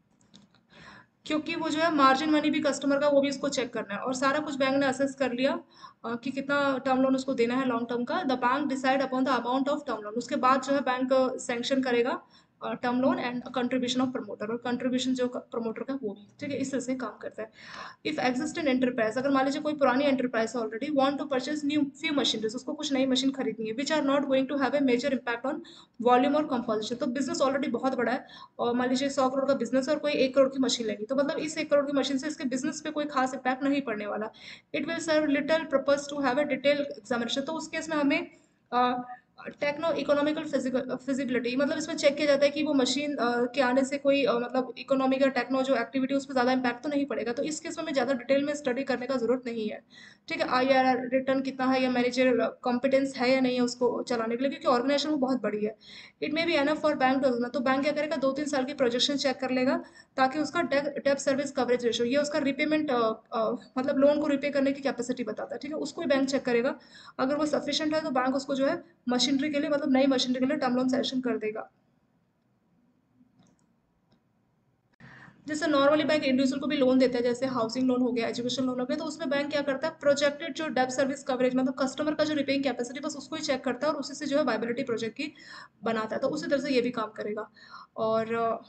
क्योंकि वो जो है मार्जिन मनी भी कस्टमर का वो भी इसको चेक करना है, और सारा कुछ बैंक ने असेस कर लिया अ, कि कितना टर्म लोन उसको देना है लॉन्ग टर्म का। The bank decide upon the amount of term loan, उसके बाद जो है बैंक सैंक्शन करेगा term loan and contribution of promoter, और कंट्रीब्यूशन जो प्रमोटर का वो भी, ठीक है, इस तरह से काम करता है। इफ एग्जिस्टेंट एंटरप्राइज, अगर मान लीजिए कोई पुरानी एंटरप्राइज है already, want to purchase new few machineries, उसको कुछ नई मशीन खरीदनी है, which are not going to have a major impact on volume और कंपोजिशन। तो बिजनेस ऑलरेडी बहुत बड़ा है और मान लीजिए सौ करोड़ का बिजनेस है और कोई एक करोड़ की मशीन लेनी, तो मतलब इस एक करोड़ की मशीन से इसके बिजनेस पे कोई खास इम्पैक्ट नहीं पड़ने वाला। It will serve little purpose to have a detail examination. तो उस केस में हमें टेक्नो इकोनॉमिकल फिजिबिलिटी, मतलब इसमें चेक किया जाता है कि वो मशीन के आने से कोई अ, मतलब इकोनॉमिक या टेक्नो जो एक्टिविटी उस पर ज़्यादा इम्पैक्ट तो नहीं पड़ेगा। तो इस केस में हमें ज़्यादा डिटेल में स्टडी करने का जरूरत नहीं है, ठीक है। आई आर आर रिटर्न कितना है या मैनेजर कॉम्पिटेंस है या नहीं है उसको चलाने के लिए, क्योंकि ऑर्गेनाइजेशन वो बहुत बड़ी है। It may be enough for bank to, तो बैंक क्या करेगा दो तीन साल की प्रोजेक्शन चेक कर लेगा ताकि उसका डेब्ट सर्विस कवरेज रेशो, ये उसका रिपेमेंट मतलब लोन को रिपे करने की कैपेसिटी बताता है, ठीक है, उसको ही बैंक चेक करेगा। अगर वो सफिशिएंट है तो बैंक उसको जो है मशीनरी के लिए, मतलब नई मशीनरी के लिए टर्म लोन सैंक्शन कर देगा। जैसे नॉर्मली बैंक इंडिविजुअल को भी लोन देता है, जैसे हाउसिंग लोन हो गया, एजुकेशन लोन हो गया, तो उसमें बैंक क्या करता है प्रोजेक्टेड जो डेब्ट सर्विस कवरेज, मतलब कस्टमर का जो रिपेइंग कैपेसिटी बस उसको ही चेक करता है और उसी से जो है वायबिलिटी प्रोजेक्ट की बनाता है। तो उसी तरह से ये भी काम करेगा। और अ,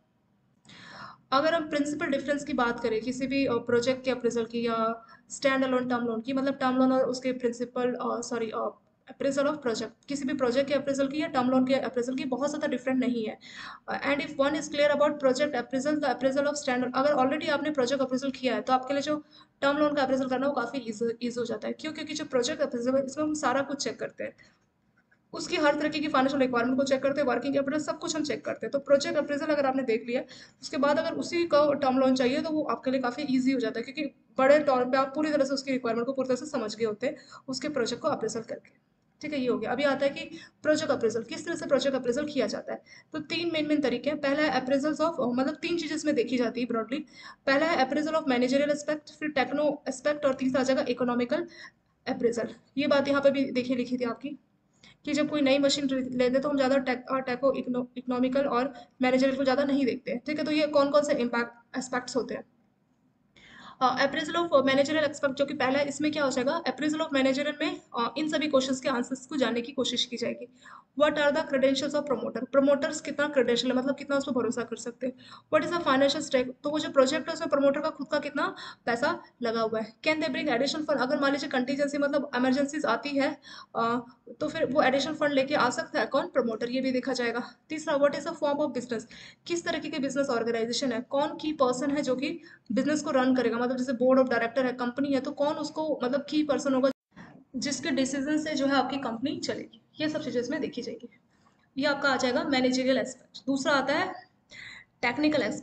अगर हम प्रिंसिपल डिफरेंस की बात करें किसी भी प्रोजेक्ट के अप्रेजल की या स्टैंड अलोन टर्म लोन की, मतलब टर्म लोन और उसके principal sorry appraisal of project, किसी भी प्रोजेक्ट के अप्रेजल की या टर्म लोन के अप्रेजल की बहुत ज़्यादा डिफरेंट नहीं है। And if one is clear about project appraisal, the appraisal of stand, अगर ऑलरेडी आपने प्रोजेक्ट अप्रेजल किया है तो आपके लिए जो टर्म लोन का अप्रेजल करना वो काफ़ी ईजी हो जाता है। क्यों? क्योंकि जो प्रोजेक्ट अप्रेजल है इसमें हम सारा कुछ चेक करते हैं, उसकी हर तरीके की फाइनेंशियल रिक्वायरमेंट को चेक करते हैं, वर्किंग कैपिटल सब कुछ हम चेक करते हैं। तो प्रोजेक्ट अप्रेजल अगर आपने देख लिया उसके बाद अगर उसी का टर्म लोन चाहिए तो वो आपके लिए काफ़ी ईजी हो जाता है, क्योंकि बड़े तौर पे आप पूरी तरह से उसकी रिक्वायरमेंट को पूरी तरह से समझ गए होते हैं उसके प्रोजेक्ट को अप्रेजल करके, ठीक है। ये हो गया। अभी आता है कि प्रोजेक्ट अप्रेजल किस तरह से प्रोजेक्ट अप्रेजल किया जाता है। तो तीन मेन मेन तरीके हैं। पहला है अप्रेजल्स ऑफ, मतलब तीन चीजें इसमें देखी जाती है ब्रॉडली। पहला है अप्रेजल ऑफ मैनेजरियल एस्पेक्ट, फिर टेक्नो एस्पेक्ट, और तीसरा आ जाएगा इकोनॉमिकल अप्रेजल। ये बात यहाँ पे भी देखी लिखी थी आपकी कि जब कोई नई मशीन लेते तो हम ज़्यादा टेक टेको इकोनॉमिकल और मैनेजरियल को ज़्यादा नहीं देखते हैं, ठीक है। तो ये कौन कौन से इम्पैक्ट एस्पेक्ट्स होते हैं। अप्रेजल ऑफ मैनेजरियल एक्सपेक्ट जो कि पहला है, इसमें क्या हो जाएगा अप्रेजल ऑफ मैनेजरियल में uh, इन सभी क्वेश्चंस के आंसर्स को जानने की कोशिश की जाएगी। What are the credentials of promoter, promoters कितना क्रेडेंशियल है, मतलब कितना उस पर भरोसा कर सकते हैं। What is the financial stake, तो वो जो प्रोजेक्ट है उसमें प्रमोटर का खुद का कितना पैसा लगा हुआ है। Can they bring additional fund, अगर मान लीजिए कंटीजेंसी मतलब इमरजेंसीज आती है uh, तो फिर वो एडिशनल फंड लेके आ सकता है कौन, प्रमोटर, ये भी देखा जाएगा। तीसरा what is a form of business, किस तरीके के बिजनेस ऑर्गेनाइजेशन है, कौन की पर्सन है जो कि बिजनेस को रन करेगा, मतलब जैसे बोर्ड ऑफ डायरेक्टर है कंपनी है तो कौन उसको मतलब की पर्सन होगा जिसके डिसीजन से जो है आपकी कंपनी चलेगी। ये सब चीज़ें इसमें देखी जाएगी। ये आपका आ जाएगा मैनेजरियल एस्पेक्ट। दूसरा आता है technical aspect.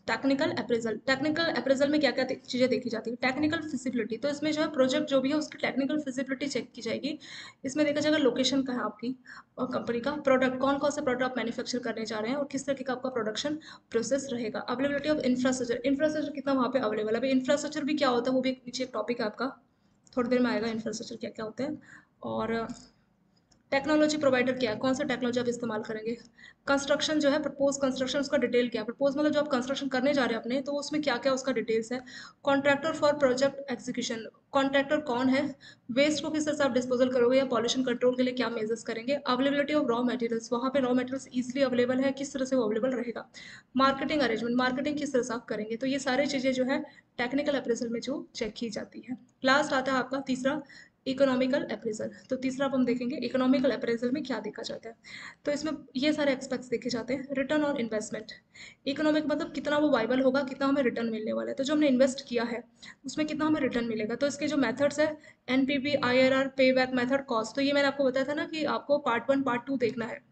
Technical appraisal, technical appraisal में क्या क्या चीज़ें देखी जाती है? टेक्निकल फिजिबिलिटी, तो इसमें जो है प्रोजेक्ट जो भी है उसकी टेक्निकल फिजिबिलिटी चेक की जाएगी। इसमें देखा जाएगा लोकेशन का है आपकी और कंपनी का, प्रोडक्ट कौन कौन से प्रोडक्ट आप मैन्युफैक्चर करने जा रहे हैं और किस तरीके का आपका प्रोडक्शन प्रोसेस रहेगा। अवेलेबिलिटी ऑफ इंफ्रास्ट्रक्चर, इंफ्रास्ट्रक्चर कितना वहाँ पे अवेलेबल है। अभी इंफ्रास्ट्रक्चर भी क्या होता है वो भी एक नीचे एक टॉपिक है आपका, थोड़ी देर में आएगा इंफ्रास्ट्रक्चर क्या क्या होते हैं। और टेक्नोलॉजी प्रोवाइडर क्या है, कौन सा टेक्नोलॉजी आप इस्तेमाल करेंगे। कंस्ट्रक्शन जो है, प्रपोज कंस्ट्रक्शन, उसका डिटेल क्या है। प्रपोज मतलब जो आप कंस्ट्रक्शन करने जा रहे हैं अपने, तो उसमें क्या क्या उसका डिटेल्स है। Contractor for project execution, contractor कौन है, वेस्ट को किस तरह से आप डिस्पोजल करोगे या पॉल्यूशन कंट्रोल के लिए क्या मेजर्स करेंगे। अवेलेबिलिटी ऑफ रॉ मटेरियल्स, वहाँ पे रॉ मटेरियल्स ईजिली अवेलेबल है, किस तरह से वो अवेलेबल रहेगा। मार्केटिंग अरेंजमेंट, मार्केटिंग किस तरह से आप करेंगे। तो ये सारी चीज़ें जो है टेक्निकल अप्रेजल में जो चेक की जाती है। लास्ट आता है आपका तीसरा, इकोनॉमिकल अप्रेजल। तो तीसरा अब हम देखेंगे इकोनॉमिकल अप्रेजल में क्या देखा जाता है। तो इसमें ये सारे एस्पेक्ट्स देखे जाते हैं। रिटर्न ऑन इन्वेस्टमेंट, इकोनॉमिक मतलब कितना वो वाइबल होगा, कितना हमें रिटर्न मिलने वाला है। तो जो हमने इन्वेस्ट किया है उसमें कितना हमें रिटर्न मिलेगा। तो इसके जो मेथड्स है, NPV, IRR, pay back method, cost. तो ये मैंने आपको बताया था ना कि आपको पार्ट वन पार्ट टू देखना है।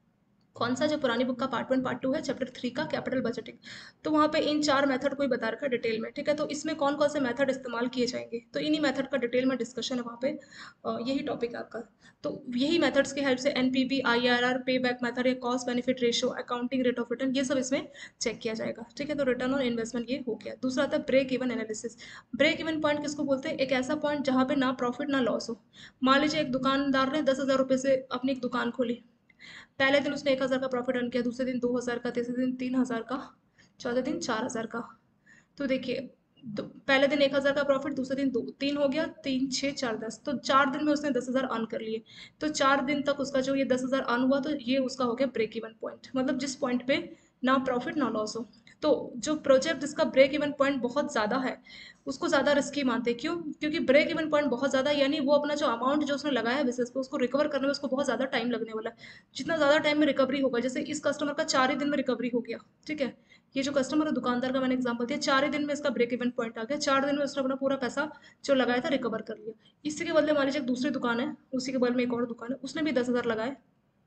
कौन सा, जो पुरानी बुक का पार्ट वन पार्ट टू है, चैप्टर थ्री का कैपिटल बजटिंग। तो वहाँ पे इन चार मेथड को ही बता रखा है डिटेल में, ठीक है। तो इसमें कौन कौन से मेथड इस्तेमाल किए जाएंगे, तो इन्हीं मेथड का डिटेल में डिस्कशन है वहाँ पे। अ, यही टॉपिक है आपका। तो यही मेथड्स की हेल्प से NPV, IRR, pay back method या cost benefit ratio, accounting rate of return, ये सब इसमें चेक किया जाएगा, ठीक है। तो रिटर्न ऑन इन्वेस्टमेंट ये हो गया। दूसरा आता है break even analysis. Break even point किसको बोलते हैं, एक ऐसा पॉइंट जहाँ पे ना प्रॉफिट ना लॉस हो। मान लीजिए एक दुकानदार ने दस हज़ार रुपये से अपनी एक दुकान खोली। पहले दिन उसने एक हज़ार का प्रॉफिट अर्न किया, दूसरे दिन दो हज़ार का, तीसरे दिन तीन हज़ार का, चौथे दिन चार हज़ार का। तो देखिए, दो- पहले दिन एक हज़ार का प्रॉफिट, दूसरे दिन दो, तीन हो गया, तीन छः चार दस, तो चार दिन में उसने दस हज़ार अर्न कर लिए। तो चार दिन तक उसका जो ये दस हज़ार अर्न हुआ, तो ये उसका हो गया ब्रेक इवन पॉइंट, मतलब जिस पॉइंट पे ना प्रॉफिट ना लॉस हो। तो जो प्रोजेक्ट जिसका ब्रेक इवन पॉइंट बहुत ज़्यादा है उसको ज़्यादा रिस्की मानते हैं। क्यों? क्योंकि ब्रेक इवन पॉइंट बहुत ज़्यादा, यानी वो अपना जो अमाउंट जो उसने लगाया है बिजनेस पे उसको रिकवर करने में उसको बहुत ज़्यादा टाइम लगने वाला है। जितना ज़्यादा टाइम में रिकवरी होगा, जैसे इस कस्टमर का चार ही दिन में रिकवरी हो गया, ठीक है। ये जो कस्टमर है, दुकानदार का मैंने एग्जांपल दिया, चार ही दिन में इसका ब्रेक इवन पॉइंट आ गया, चार दिन में उसने अपना पूरा पैसा जो लगाया था रिकवर कर लिया। इसी के बदले मान लीजिए एक दूसरी दुकान है, उसी के बगल में एक और दुकान है, उसने भी दस हज़ार लगाए।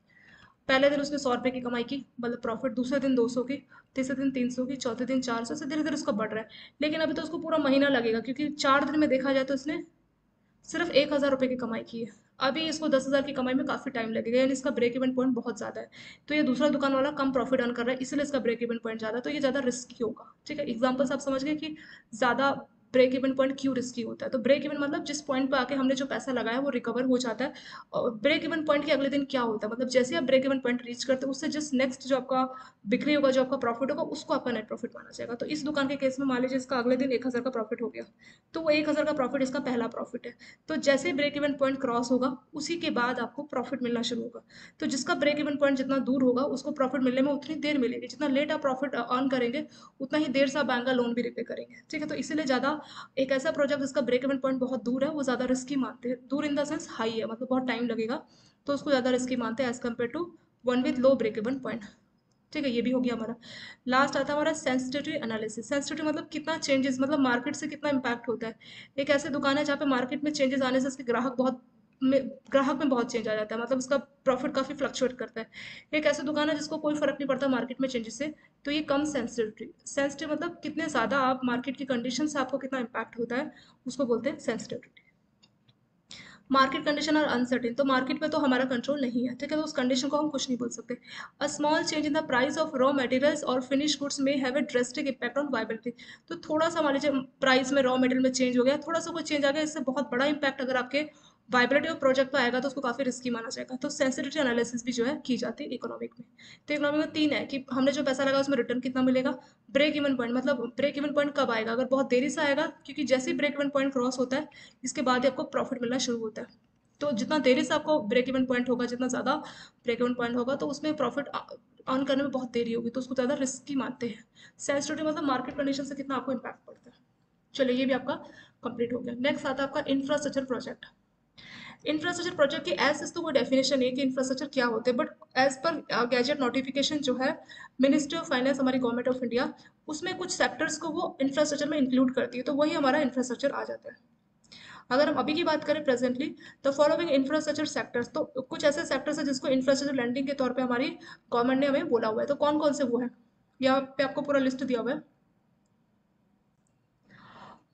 पहले दिन उसने सौ रुपये की कमाई की, मतलब प्रॉफिट, दूसरे दिन दो सौ की, तीसरे दिन तीन सौ की, चौथे दिन चार सौ से धीरे धीरे उसका बढ़ रहा है। लेकिन अभी तो उसको पूरा महीना लगेगा, क्योंकि चार दिन में देखा जाए तो इसने सिर्फ एक हज़ार रुपये की कमाई की है। अभी इसको दस हज़ार की कमाई में काफ़ी टाइम लगेगा, यानी इसका ब्रेक इवन पॉइंट बहुत ज़्यादा है। तो ये दूसरा दुकान वाला कम प्रॉफिट अर्न कर रहा है, इसलिए इसका ब्रेक इवन पॉइंट ज़्यादा है, तो ये ज़्यादा रिस्की होगा, ठीक है। एग्जाम्पल आप समझ गए कि ज़्यादा ब्रेक इवन पॉइंट क्यों रिस्की होता है। तो ब्रेक इवन मतलब जिस पॉइंट पे आके हमने जो पैसा लगाया वो रिकवर हो जाता है। और ब्रेक इवन पॉइंट के अगले दिन क्या होता है, मतलब जैसे आप ब्रेक इवन पॉइंट रीच करते हो उससे जस्ट नेक्स्ट जो आपका बिक्री होगा, जो आपका प्रॉफिट होगा, उसको आपका नेट प्रॉफिट माना जाएगा। तो इस दुकान के केस में मान लीजिए इसका अगले दिन एक हज़ार का प्रॉफिट हो गया, तो वो एक हज़ार का प्रॉफिट इसका पहला प्रॉफिट है। तो जैसे ब्रेक इवन पॉइंट क्रॉस होगा उसी के बाद आपको प्रॉफिट मिलना शुरू होगा। तो जिसका ब्रेक इवन पॉइंट जितना दूर होगा उसको प्रॉफिट मिलने में उतनी देर मिलेगी, जितना लेट आप प्रॉफिट अर्न करेंगे उतना ही देर से आप बैंक का लोन भी रिपे करेंगे, ठीक है। तो इसीलिए ज़्यादा एक ऐसा प्रोजेक्ट जिसका ब्रेक इवन पॉइंट बहुत दूर है वो ज़्यादा रिस्की मानते हैं। दूर इन द सेंस हाई है, मतलब बहुत टाइम लगेगा, तो उसको ज़्यादा रिस्की मानते हैं as compare to one with low break even point, ठीक है। ये भी हो गया हमारा। लास्ट आता है हमारा सेंसिटिविटी एनालिसिस। सेंसिटिविटी मतलब कितना चेंजेस, मतलब मार्केट से कितना इम्पैक्ट होता है। एक ऐसी दुकान है जहाँ पे मार्केट में चेंजेस आने से उसके ग्राहक बहुत में ग्राहक में बहुत चेंज आ जाता है, मतलब उसका प्रॉफिट काफ़ी फ्लक्चुएट करता है। एक ऐसी दुकान है जिसको कोई फर्क नहीं पड़ता मार्केट में चेंजेस से, तो ये कम सेंसिटिविटी। सेंसिटिव मतलब कितने ज़्यादा आप मार्केट की कंडीशन से आपको कितना इम्पैक्ट होता है, उसको बोलते हैं सेंसिटिविटी। मार्केट कंडीशन और अनसर्टेन, तो मार्केट पे तो हमारा कंट्रोल नहीं है, ठीक है। तो उस कंडीशन को हम कुछ नहीं बोल सकते। A small change in the price of raw materials और फिनिश गुड्स में have a drastic impact on viability. तो थोड़ा सा मान लीजिए प्राइस में रॉ मटेरियल में चेंज हो गया, थोड़ा सा कोई चेंज आ गया, इससे बहुत बड़ा इंपैक्ट अगर आपके वाइबिलिटी ऑफ प्रोजेक्ट पे आएगा तो उसको काफ़ी रिस्की माना जाएगा। तो सेंसिटिविटी एनालिसिस भी जो है की जाती है इकोनॉमिक में। तो इकोनॉमिक में तीन है कि हमने जो पैसा लगा उसमें रिटर्न कितना मिलेगा। ब्रेक इवन पॉइंट, मतलब ब्रेक इवन पॉइंट कब आएगा, अगर बहुत देरी से आएगा, क्योंकि जैसे ही ब्रेक इवन पॉइंट क्रॉस होता है इसके बाद ही आपको प्रॉफिट मिलना शुरू होता है। तो जितना देरी से आपको ब्रेक इवन पॉइंट होगा, जितना ज़्यादा ब्रेक इवन पॉइंट होगा, तो उसमें प्रॉफिट अर्न करने में बहुत देरी होगी, तो उसको ज़्यादा रिस्की मानते हैं। सेंसिटिविटी मतलब मार्केट कंडीशन से कितना आपको इम्पैक्ट पड़ता है। चलिए ये भी आपका कंप्लीट हो गया। नेक्स्ट आता है आपका इंफ्रास्ट्रक्चर प्रोजेक्ट। इंफ्रास्ट्रक्चर प्रोजेक्ट की एज इस तो कोई डेफिनेशन है कि इंफ्रास्ट्रक्चर क्या होते हैं, but as per gazette notification जो है मिनिस्ट्री ऑफ फाइनेंस, हमारी गवर्नमेंट ऑफ इंडिया, उसमें कुछ सेक्टर्स को वो इंफ्रास्ट्रक्चर में इंक्लूड करती है, तो वही हमारा इंफ्रास्ट्रक्चर आ जाता है। अगर हम अभी की बात करें प्रेजेंटली, तो फॉलोइंग इंफ्रास्ट्रक्चर सेक्टर्स, तो कुछ ऐसे सेक्टर्स हैं जिसको इंफ्रास्ट्रक्चर लैंडिंग के तौर पे हमारी गवर्नमेंट ने हमें बोला हुआ है, तो कौन कौन से वो है, यहाँ पे आपको पूरा लिस्ट दिया हुआ है।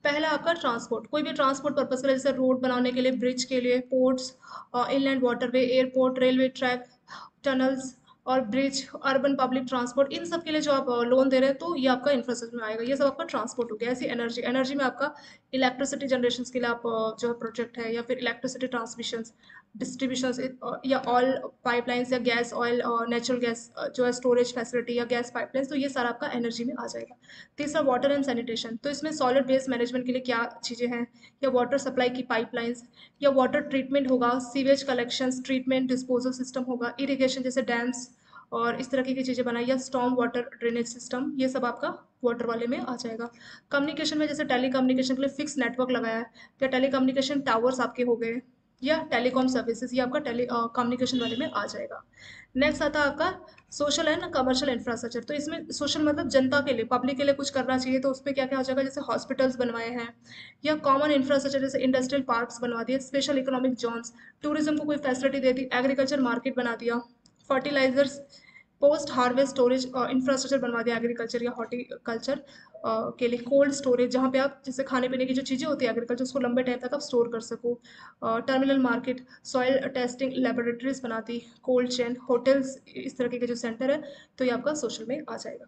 पहला आपका ट्रांसपोर्ट, कोई भी ट्रांसपोर्ट पर्पज के लिए, जैसे रोड बनाने के लिए, ब्रिज के लिए, ports, inland waterway, airport, railway track, tunnels और ब्रिज, अर्बन पब्लिक ट्रांसपोर्ट, इन सब के लिए जो आप लोन दे रहे हैं तो ये आपका इंफ्रास्ट्रक्चर में आएगा। ये सब आपका ट्रांसपोर्ट हो गया। ऐसी एनर्जी, एनर्जी में आपका इलेक्ट्रिसिटी जनरेशन के लिए आप अ, जो है प्रोजेक्ट है, या फिर इलेक्ट्रिसिटी ट्रांसमिशन डिस्ट्रीब्यूशन, या ऑयल पाइपलाइंस, या गैस ऑयल और नेचुरल गैस जो है स्टोरेज फैसिलिटी, या गैस पाइपलाइंस, तो ये सारा आपका एनर्जी में आ जाएगा। तीसरा वाटर एंड सैनिटेशन, तो इसमें सॉलिड वेस्ट मैनेजमेंट के लिए क्या चीज़ें हैं, या वाटर सप्लाई की पाइपलाइंस, या वाटर ट्रीटमेंट होगा, sewage collection treatment disposal system होगा, इरिगेशन जैसे डैम्स और इस तरह की चीज़ें बनाई, या स्टॉर्म वाटर ड्रेनेज सिस्टम, ये सब आपका वाटर वाले में आ जाएगा। कम्युनिकेशन में जैसे टेली कम्युनिकेशन के लिए फिक्स नेटवर्क लगाया है, या टेली कम्युनिकेशन टावर्स आपके हो गए, या टेलीकॉम सर्विसेज, ये आपका टेली कम्युनिकेशन वाले में आ जाएगा। नेक्स्ट आता है आपका सोशल एंड कमर्शियल इंफ्रास्ट्रक्चर, तो इसमें सोशल मतलब जनता के लिए, पब्लिक के लिए कुछ करना चाहिए, तो उसमें क्या क्या हो जाएगा, जैसे हॉस्पिटल्स बनवाए हैं, या कॉमन इंफ्रास्ट्रक्चर जैसे इंडस्ट्रियल पार्क्स बनवा दिए, स्पेशल इकोनॉमिक जोन्स, टूरिज्म को कोई फैसिलिटी दे दी, एग्रीकल्चर मार्केट बना दिया, fertilisers, post harvest storage infrastructure बनवा दिया एग्रीकल्चर या हॉर्टिकल्चर के लिए, कोल्ड स्टोरेज जहाँ पे आप जैसे खाने पीने की जो चीज़ें होती है एग्रीकल्चर, उसको लंबे टाइम तक आप स्टोर कर सको, terminal market, soil testing laboratories बनाती, कोल्ड चेन, होटल्स, इस तरह के जो सेंटर है, तो ये आपका सोशल में आ जाएगा।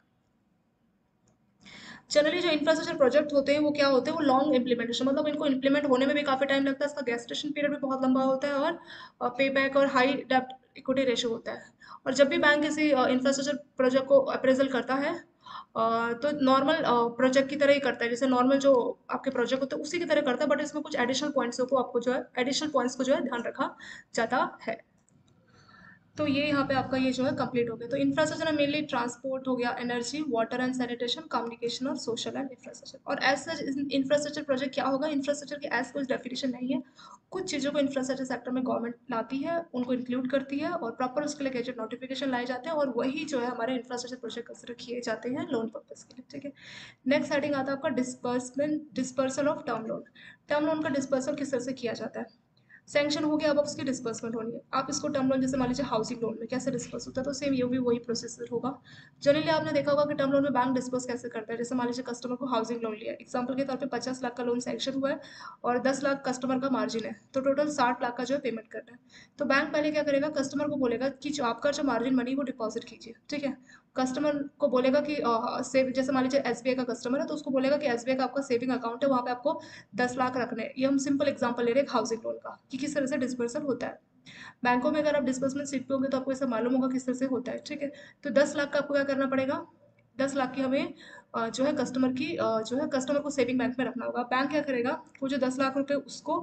जनरली जो इंफ्रास्ट्रक्चर प्रोजेक्ट होते हैं वो क्या होते हैं, वो लॉन्ग इम्प्लीमेंटेशन, मतलब इनको इम्प्लीमेंट होने में भी काफ़ी टाइम लगता है, इसका गेस्टेशन पीरियड भी बहुत लंबा होता है, और पे बैक और हाई डेप्ट इक्विटी रेशो होता है। और जब भी बैंक किसी इंफ्रास्ट्रक्चर प्रोजेक्ट को अप्रेजल करता है, अ, तो नॉर्मल प्रोजेक्ट की तरह ही करता है, जैसे नॉर्मल जो आपके प्रोजेक्ट होते हैं उसी की तरह करता है, बट इसमें कुछ एडिशनल पॉइंट्स को आपको जो है एडिशनल पॉइंट्स को जो है ध्यान रखा जाता है। तो ये यहाँ पे आपका ये जो है कंप्लीट हो गया। तो इंफ्रास्ट्रक्चर में मेनली ट्रांसपोर्ट हो गया, energy, water and sanitation, communication और सोशल एंड इंफ्रास्ट्रक्चर। और एज सच इंफ्रास्ट्रक्चर प्रोजेक्ट क्या होगा, इंफ्रास्ट्रक्चर की एज कोई डेफिनेशन नहीं है, कुछ चीज़ों को इंफ्रास्ट्रक्चर सेक्टर में गवर्नमेंट लाती है, उनको इंक्लूड करती है, और प्रॉपर उसके लिए गैजेट नोटिफिकेशन लाए जाते हैं, और वही जो है हमारे इंफ्रास्ट्रक्चर प्रोजेक्ट कंसिडर किए जाते हैं लोन पर्पज के लिए। ठीक है, नेक्स्ट हेडिंग आता है आपका disbursement dispersal of term loan. Term loan का डिस्पर्सल किस तरह से किया जाता है, सैंक्शन हो गया, अब उसकी डिस्बर्समेंट होनी है। आप इसको टर्म लोन जैसे मान लीजिए हाउसिंग लोन में कैसे डिस्बर्स होता है, तो सेम ये भी वही प्रोसेसर होगा। जनरली आपने देखा होगा कि टर्म लोन में बैंक डिस्बर्स कैसे करता है, जैसे मान लीजिए कस्टमर को हाउसिंग लोन लिया, एग्जाम्पल के तौर पे पचास लाख का लोन सैंक्शन हुआ है, और दस लाख कस्टमर का मार्जिन है, तो टोटल साठ लाख का जो है पेमेंट करना है। तो बैंक पहले क्या करेगा, कस्टमर को बोलेगा कि जो आपका जो मार्जिन मनी वो डिपॉजिट कीजिए। ठीक है, कस्टमर को बोलेगा कि अ, सेव जैसे मान लीजिए एसबीआई का कस्टमर है, तो उसको बोलेगा कि एसबीआई का आपका सेविंग अकाउंट है, वहाँ पे आपको दस लाख रखने हैं। ये हम सिंपल एग्जांपल ले रहे हैं हाउसिंग लोन का, कि किस तरह से डिस्बर्सल होता है। बैंकों में अगर आप डिस्बर्समेंट सीखते होंगे तो आपको ऐसा मालूम होगा किस तरह से होता है। ठीक है, तो दस लाख का आपको क्या करना पड़ेगा, दस लाख की हमें अ, जो है कस्टमर की अ, जो है कस्टमर को सेविंग बैंक में रखना होगा। बैंक क्या करेगा, वो जो दस लाख रुपए उसको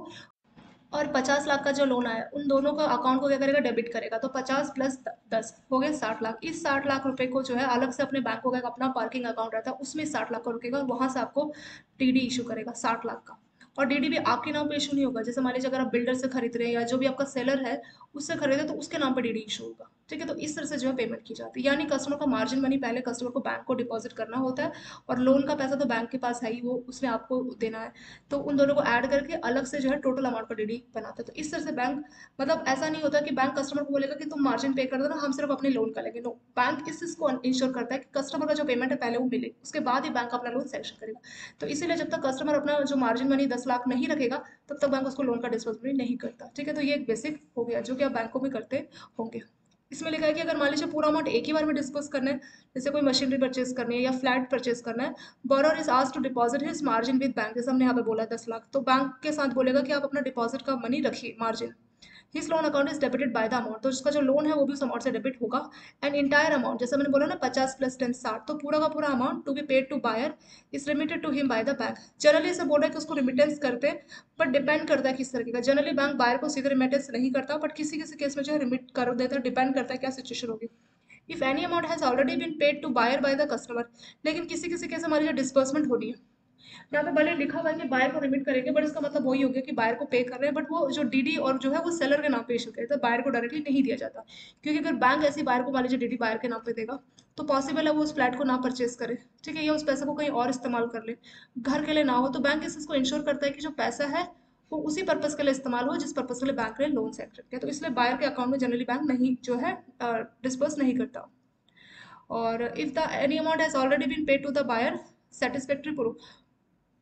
और पचास लाख का जो लोन आया, उन दोनों का अकाउंट को क्या करेगा, डेबिट करेगा। तो पचास प्लस दस हो गए साठ लाख। इस साठ लाख रुपए को जो है अलग से अपने बैंकों का एक अपना पार्किंग अकाउंट रहता है, उसमें साठ लाख का रुकेगा, और वहां से आपको टीडी इशू करेगा साठ लाख का। और डीडी भी आपके नाम पे इशू नहीं होगा, जैसे मान लीजिए अगर आप बिल्डर से खरीद रहे हैं, या जो भी आपका सेलर है उससे खरीदे, तो उसके नाम पे डीडी इशू होगा। ठीक है, तो इस तरह से जो है पेमेंट की जाती है, यानी कस्टमर का मार्जिन मनी पहले कस्टमर को बैंक को डिपॉजिट करना होता है, और लोन का पैसा तो बैंक के पास है ही, वो उसमें आपको देना है। तो उन दोनों को ऐड करके अलग से जो है टोटल अमाउंट का डीडी बनाता है। तो इस तरह से बैंक, मतलब ऐसा नहीं होता कि बैंक कस्टमर को बोलेगा कि तुम मार्जिन पे कर दो ना, हम सिर्फ अपने लोन का लेंगे। नो, बैंक इस चीज को इंश्योर करता है कि कस्टमर का जो पेमेंट है पहले वो मिले, उसके बाद ही बैंक अपना लोन सेक्शन करेगा। तो इसीलिए जब तक कस्टमर अपना जो मार्जिन मनी दस लाख नहीं रखेगा, तब तक बैंक उसको लोन का डिस्बर्समेंट नहीं करता। ठीक है, तो ये एक बेसिक हो गया जो कि आप बैंकों में करते होंगे। इसमें लिखा है कि अगर मान लीजिए पूरा अमाउंट एक ही बार में डिस्पर्स करना है, जैसे कोई मशीनरी परचेज करनी है या फ्लैट परचेज करना है, borrower is asked to deposit his margin with bank, जैसे हमने यहाँ पे बोला दस लाख, तो बैंक के साथ बोलेगा कि आप अपना डिपॉजिट का मनी रखिए, margin. His loan account is debited by the amount, तो जिसका जो लोन है वो भी उस अमाउंट से डेबिट होगा। एंड इंटायर अमाउंट, जैसे मैंने बोला ना पचास प्लस टेन साठ, तो पूरा का पूरा amount to be paid to buyer is remitted to him by the bank. Generally इसे बोल रहा है कि उसको रिमिटेंस करते हैं, बट डिपेंड करता है किस तरीके का। जनरली बैंक बायर को सीधे रिमिटेंस नहीं करता, बट किसी किसी केस में जो है रिमिट कर देता है, डिपेंड करता है क्या सिचुएशन होगी। If any amount has already been paid to buyer by the customer, लेकिन किसी किसी केस हमारी जो डिस्बर्समेंट होनी है, यहाँ पे भले लिखा हुआ है कि बायर को रिमिट करेंगे, बट इसका मतलब वही हो गया कि बायर को पे कर रहे हैं, बट वो जो डीडी और जो है वो सेलर के नाम पे इशू किया, तो बायर को डायरेक्टली नहीं दिया जाता। क्योंकि अगर बैंक ऐसी बायर को मान लीजिए डीडी बायर के नाम पे देगा, तो पॉसिबल है वो उस फ्लैट को ना परचेज करे। ठीक है, या उस पैसे को कहीं और इस्तेमाल कर ले, घर के लिए ना हो, तो बैंक इस चीज को इंश्योर करता है कि जो पैसा है वो उसी पर्पज के लिए इस्तेमाल हो जिस पर्पज के लिए बैंक ने लोन सेट किया। तो इसलिए बायर के अकाउंट में जनरली बैंक नहीं जो है डिस्पर्स नहीं करता। और if the any amount has already been paid to the buyer satisfactory proof,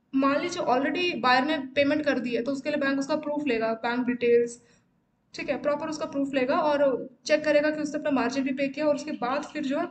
मान लीजिए ऑलरेडी बायर ने पेमेंट कर दी है तो उसके लिए बैंक उसका प्रूफ लेगा, बैंक डिटेल्स, ठीक है, प्रॉपर उसका प्रूफ लेगा और चेक करेगा कि उसने अपना मार्जिन भी पे किया, और उसके बाद फिर जो है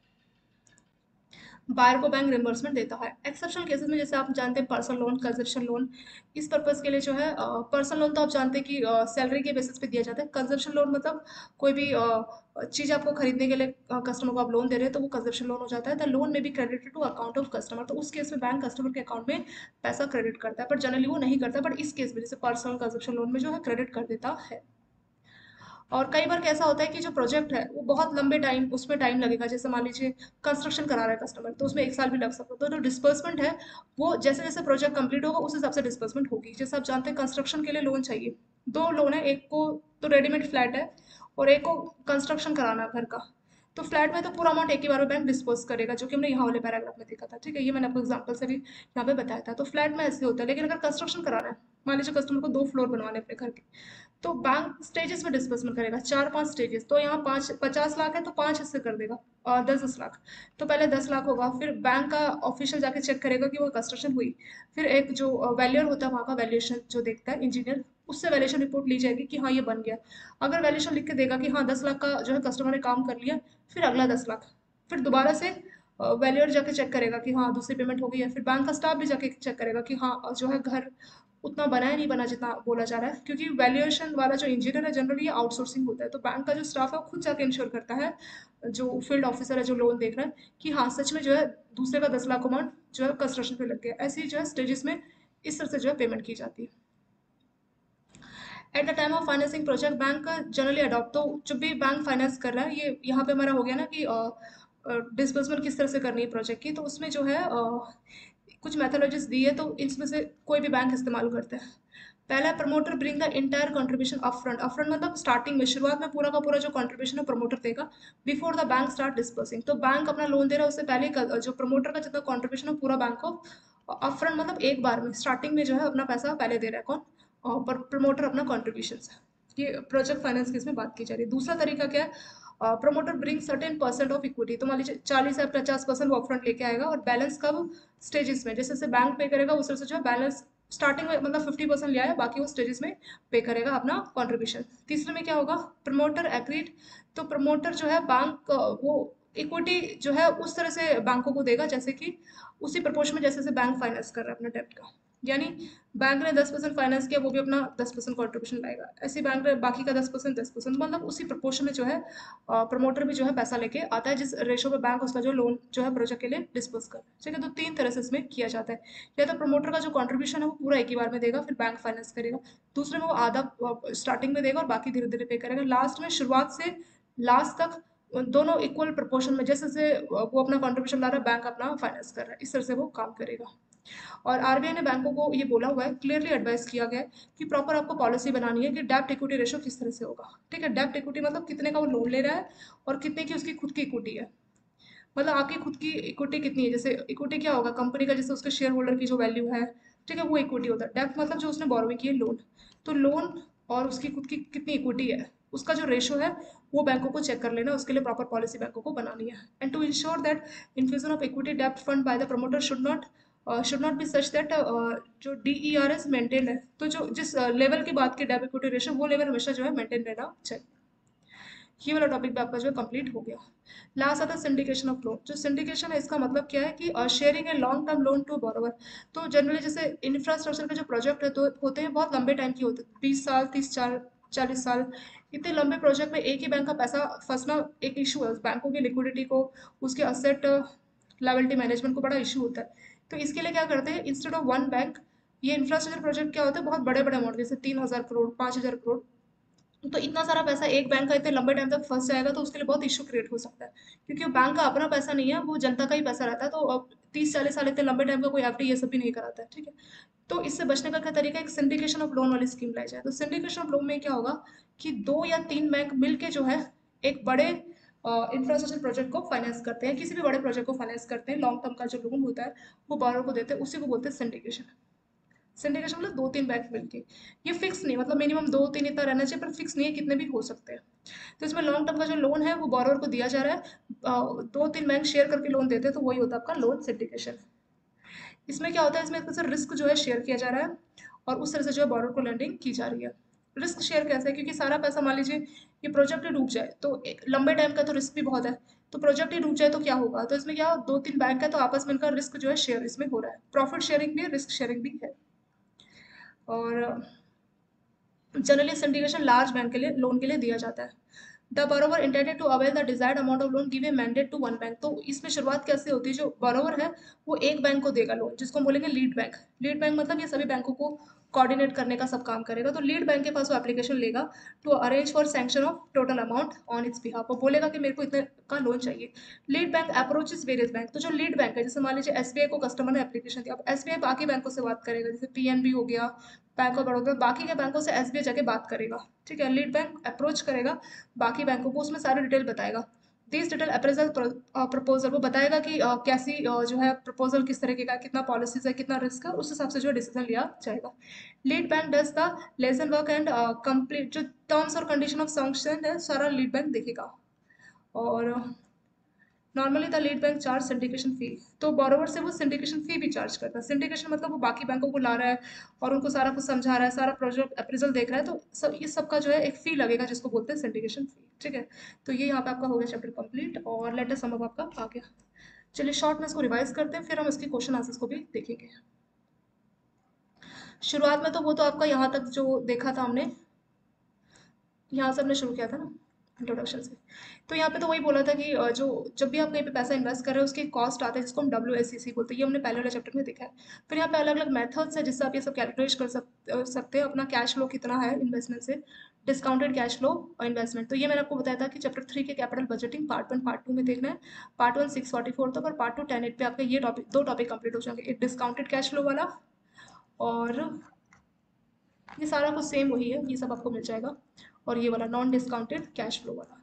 बायर को बैंक रिम्बर्समेंट देता है। एक्सेप्शनल केसेस में जैसे आप जानते हैं पर्सनल लोन, कंजप्शन लोन, इस पर्पस के लिए जो है पर्सनल लोन तो आप जानते हैं कि सैलरी के बेसिस पे दिया जाता है। कंजप्शन लोन मतलब कोई भी चीज़ आपको खरीदने के लिए कस्टमर को आप लोन दे रहे हैं तो वो कंजप्शन लोन हो जाता है। द लोन में भी credited to account of customer, तो उस केस में बैंक कस्टमर के अकाउंट में पैसा क्रेडिट करता है, बट जनरली वो नहीं करता, बट इस केस में जैसे पर्सनल कंजप्शन लोन में जो है क्रेडिट कर देता है। और कई बार कैसा होता है कि जो प्रोजेक्ट है वो बहुत लंबे टाइम उसमें टाइम लगेगा, जैसे मान लीजिए कंस्ट्रक्शन करा रहा है कस्टमर तो उसमें एक साल भी लग सकता है, तो जो डिस्बर्समेंट है वो जैसे जैसे प्रोजेक्ट कंप्लीट होगा उस हिसाब से डिस्बर्समेंट होगी। जैसे आप जानते हैं कंस्ट्रक्शन के लिए लोन चाहिए, दो लोन है, एक को तो रेडीमेड फ्लैट है और एक को कंस्ट्रक्शन कराना है घर का। तो फ्लैट में तो पूरा अमाउंट एक ही बार में बैंक डिस्पोज करेगा, जो कि हमने यहाँ वाले पैराग्राफ में देखा था, ठीक है, ये मैंने आपको एग्जांपल से भी यहाँ पे बताया था। तो फ्लैट में ऐसे होता है, लेकिन अगर कंस्ट्रक्शन कराना है, मान लीजिए कस्टमर को दो फ्लोर बनवाने हैं अपने घर के, तो बैंक स्टेजेस में डिस्बर्समेंट करेगा, चार पांच स्टेजेस, तो यहाँ पाँच पचास लाख है तो पाँच हिस्से कर देगा और दस दस लाख। तो पहले दस लाख होगा, फिर बैंक का ऑफिशियल जाके चेक करेगा कि वो कंस्ट्रक्शन हुई, फिर एक जो वैल्यूअर होता है वहाँ का वैल्यूएशन जो देखता है इंजीनियर, उससे वैल्यूएशन रिपोर्ट ली जाएगी कि हाँ ये बन गया। अगर वैल्यूएशन लिख के देगा कि हाँ दस लाख का जो है कस्टमर ने काम कर लिया, फिर अगला दस लाख, फिर दोबारा से वैल्यूअर जाके चेक करेगा कि हाँ दूसरी पेमेंट हो गई है, फिर बैंक का स्टाफ भी जाके चेक करेगा कि हाँ जो है घर उतना बना है नहीं बना जितना बोला जा रहा है, क्योंकि वैल्यूएशन वाला जो इंजीनियर है जनरली ये आउटसोर्सिंग होता है, तो बैंक का जो स्टाफ है वो खुद जाके इंश्योर करता है, जो फील्ड ऑफिसर है जो लोन देख रहा है, कि हाँ सच में जो है दूसरे का दस लाख अमाउंट जो है कंस्ट्रक्शन पे लग गया। ऐसी जो है स्टेजेस में इस तरह से जो है पेमेंट की जाती है। At the time of financing project bank generally adopt, तो जब भी बैंक फाइनेंस कर रहा है, ये यहाँ पे हमारा हो गया ना कि डिस्बर्समेंट किस तरह से करनी है प्रोजेक्ट की, तो उसमें जो है अ, कुछ मैथोलॉजीज दी है, तो इसमें से कोई भी बैंक इस्तेमाल करते हैं। पहला, promoter bring the entire contribution upfront. Upfront मतलब स्टार्टिंग में, शुरुआत में पूरा का पूरा जो कंट्रीब्यूशन है प्रमोटर देगा, before the bank start dispersing. तो बैंक अपना लोन दे रहा है उससे पहले का- जो प्रमोटर का जितना कंट्रीब्यूशन है पूरा बैंक को अपफ्रंट मतलब एक बार में स्टार्टिंग में जो है अपना पैसा पहले दे रहा है कौन, और पर प्रमोटर अपना कंट्रीब्यूशन है। ये प्रोजेक्ट फाइनेंस की इसमें बात की जा रही है। दूसरा तरीका क्या है, promoter bring certain percent of equity, तो मान लीजिए चालीस या पचास परसेंट वो अपफ्रंट लेके आएगा, और बैलेंस कब, स्टेजेस में, जैसे जैसे बैंक पे करेगा उस तरह से जो है बैलेंस स्टार्टिंग में मतलब फिफ्टी परसेंट ले आया, बाकी वो स्टेजेस में पे करेगा अपना कंट्रीब्यूशन। तीसरे में क्या होगा, प्रमोटर एग्रीड, तो प्रमोटर जो है बैंक वो इक्विटी जो है उस तरह से बैंकों को देगा जैसे कि उसी प्रपोर्शन में जैसे जैसे बैंक फाइनेंस कर रहा है अपने डेप्ट का, यानी बैंक ने दस परसेंट फाइनेंस किया, वो भी अपना दस परसेंट कॉन्ट्रीब्यूशन लाएगा, ऐसे बैंक ने बाकी का दस परसेंट, दस परसेंट, मतलब उसी प्रपोर्शन में जो है प्रमोटर भी जो है पैसा लेके आता है, जिस रेशो पे बैंक उसका जो लोन जो है प्रोजेक्ट के लिए डिस्पर्स कर, ठीक है। तो तीन तरह से इसमें किया जाता है, या तो प्रमोटर का जो कॉन्ट्रीब्यूशन है वो पूरा एक ही बार में देगा, फिर बैंक फाइनेंस करेगा। दूसरे में वो आधा स्टार्टिंग में देगा और बाकी धीरे धीरे पे करेगा। लास्ट में शुरुआत से लास्ट तक दोनों इक्वल प्रोपोर्शन में, जैसे जैसे वो अपना कॉन्ट्रीब्यूशन ला रहा है बैंक अपना फाइनेंस कर रहा है, इस तरह से वो काम करेगा। और आरबीआई ने बैंकों को ये बोला हुआ है, क्लियरली एडवाइस किया गया है कि प्रॉपर आपको पॉलिसी बनानी है कि डेप्ट इक्विटी रेशो किस तरह से होगा, ठीक है। डेप्ट इक्विटी मतलब कितने का वो लोन ले रहा है और कितने की उसकी खुद की इक्विटी है, मतलब आपकी खुद की इक्विटी कितनी है। जैसे इक्विटी क्या होगा कंपनी का, जैसे उसके शेयर होल्डर की जो वैल्यू है, ठीक है, वो इक्विटी होता है। डेप्ट मतलब जो उसने बोरोइंग की है लोन, तो लोन और उसकी खुद की कितनी इक्विटी है उसका जो रेशो है वो बैंकों को चेक कर लेना, उसके लिए प्रॉपर पॉलिसी बैंकों को बनानी है। And to ensure that infusion of equity डेप्ट fund by the promoter should not should not be such that जो D E R S maintain है, तो जो जिस लेवल की बात की डेप्ट इक्विटी रेशो, वो लेवल हमेशा जो है मेंटेन रहना चाहिए। ये वाला टॉपिक भी आपका जो है कंप्लीट हो गया। लास्ट आता है सिंडिकेशन ऑफ लोन। जो सिंडिकेशन है इसका मतलब क्या है कि sharing a long term loan to borrower. तो जनरली जैसे इंफ्रास्ट्रक्चर के जो प्रोजेक्ट है तो होते हैं बहुत लंबे टाइम की होते हैं, बीस साल, तीस साल, चालीस साल, इतने लंबे प्रोजेक्ट में एक ही बैंक का पैसा फंसना एक इशू है, उस बैंकों की लिक्विडिटी को, उसके असेट लायबिलिटी मैनेजमेंट को बड़ा इशू होता है। तो इसके लिए क्या करते हैं, इंस्टेड ऑफ वन बैंक, ये इंफ्रास्ट्रक्चर प्रोजेक्ट क्या होता है, बहुत बड़े बड़े अमाउंट, जैसे तीन हजार करोड़, पाँच हजार करोड़, तो इतना सारा पैसा एक बैंक का इतने लंबे टाइम तक फंस जाएगा तो उसके लिए बहुत इशू क्रिएट हो सकता है, क्योंकि वो बैंक का अपना पैसा नहीं है, वो जनता का ही पैसा रहता है। तो अब तीस चालीस साल इतने लंबे टाइम का कोई एफडी ये सब भी नहीं कराता है, ठीक है। तो इससे बचने का क्या तरीका है, एक सिंडिकेशन ऑफ लोन वाली स्कीम लाई जाए। तो सिंडिकेशन ऑफ लोन में क्या होगा कि दो या तीन बैंक मिलके जो है एक बड़े इंफ्रास्ट्रक्चर प्रोजेक्ट को फाइनेंस करते हैं, किसी भी बड़े प्रोजेक्ट को फाइनेंस करते हैं, लॉन्ग टर्म का जो लोन होता है वो बारो को देते हैं, उसी को बोलते हैं सिंडिकेशन। सिंडिकेशन मतलब दो तीन बैंक मिलके, ये फिक्स नहीं, मतलब मिनिमम दो तीन इतना रहना चाहिए, पर फिक्स नहीं है, कितने भी हो सकते हैं। तो इसमें लॉन्ग टर्म का जो लोन है वो बोरोवर को दिया जा रहा है, अ, दो तीन बैंक शेयर करके लोन देते हैं, तो वही होता है आपका लोन सिंडिकेशन। इसमें क्या होता है, इसमें एक तरह से रिस्क जो है शेयर किया जा रहा है और उस तरह से जो है बोरोवर को लेंडिंग की जा रही है। रिस्क शेयर कैसे है, क्योंकि सारा पैसा मान लीजिए ये प्रोजेक्ट ही डूब जाए तो एक लंबे टाइम का तो रिस्क भी बहुत है, तो प्रोजेक्ट ही डूब जाए तो क्या होगा, तो इसमें क्या दो तीन बैंक है तो आपस में इनका रिस्क जो है शेयर इसमें हो रहा है, प्रॉफिट शेयरिंग भी है, रिस्क शेयरिंग भी है। और जनरली सिंडिकेशन लार्ज बैंक के लिए लोन के लिए दिया जाता है। The borrower intended to avail the desired amount of loan give a mandate to one bank. तो इसमें शुरुआत कैसे होती है, जो बरोवर है वो एक बैंक को देगा लोन, जिसको हम बोलेंगे लीड बैंक। लीड बैंक मतलब ये सभी बैंकों को कोऑर्डिनेट करने का सब काम करेगा, तो लीड बैंक के पास वो एप्लीकेशन लेगा to arrange for sanction of total amount on its behalf. वो बोलेगा कि मेरे को इतने का लोन चाहिए। Lead bank approaches various bank. तो जो लीड बैंक है, जैसे मान लीजिए एसबीआई को कस्टमर ने एप्लीकेशन दिया, अब एसबीआई बाकी बैंकों से बात करेगा, जैसे पीएनबी हो गया, बैंक ऑफ बड़ौदा, बाकी के बैंकों से एसबीआई जाके बात करेगा। ठीक है, लीड बैंक अप्रोच करेगा बाकी बैंकों को, उसमें सारी डिटेल बताएगा। दिस डिटेल अप्रेजल प्रपोजल, वो बताएगा कि अ, कैसी अ, जो है प्रपोजल किस तरीके का, कितना पॉलिसीज है, कितना रिस्क है, उस हिसाब से जो है डिसीजन लिया जाएगा। Lead bank does the liaison work and complete, जो टर्म्स और कंडीशन ऑफ सैंक्शन है सारा लीड बैंक देखेगा। और normally the lead bank charge syndication fee, तो बोरोवर से वो सिंडिकेशन फी भी चार्ज करता है। सिंडिकेशन मतलब वो बाकी बैंकों को ला रहा है और उनको सारा कुछ समझा रहा है, सारा प्रोजेक्ट अप्रेजल देख रहा है, तो सब ये सबका जो है एक फी लगेगा जिसको बोलते हैं सिंडिकेशन फी। ठीक है, तो ये यहाँ पे आपका हो गया चैप्टर कंप्लीट और लेटेस्ट सम अब आपका आ गया। चलिए शॉर्ट में इसको रिवाइज करते हैं, फिर हम इसके क्वेश्चन आंसर्स को भी देखेंगे। शुरुआत में तो वो तो आपका यहाँ तक जो देखा था हमने, यहाँ से हमने शुरू किया था ना इंट्रोडक्शन से, तो यहाँ पे तो वही बोला था कि अ, जो जब भी आप कहीं पे पैसा इन्वेस्ट कर रहे हो उसके कॉस्ट आते हैं जिसको हम डब्ल्यू एस सी सी बोलते हैं, ये हमने पहले वाले चैप्टर में देखा है। फिर यहाँ पे अलग अलग मेथड्स है जिससे आप ये सब कैलकुलेट कर सक, अ, सकते हैं अपना कैश फ्लो कितना है इन्वेस्टमेंट से, डिस्काउंटेड कैश फ्लो और इन्वेस्टमेंट। तो ये मैंने आपको बताया था कि चैप्टर थ्री के capital budgeting part one part two में देखना है, part one six forty four तक और पार्ट टू टेन एट पे आपका ये टॉपिक दो टॉपिक कंप्लीट हो जाएंगे, एक डिस्काउंटेड कैश फ्लो वाला और ये सारा कुछ सेम वही है, ये सब आपको मिल जाएगा, और ये वाला नॉन डिस्काउंटेड कैश फ्लो वाला,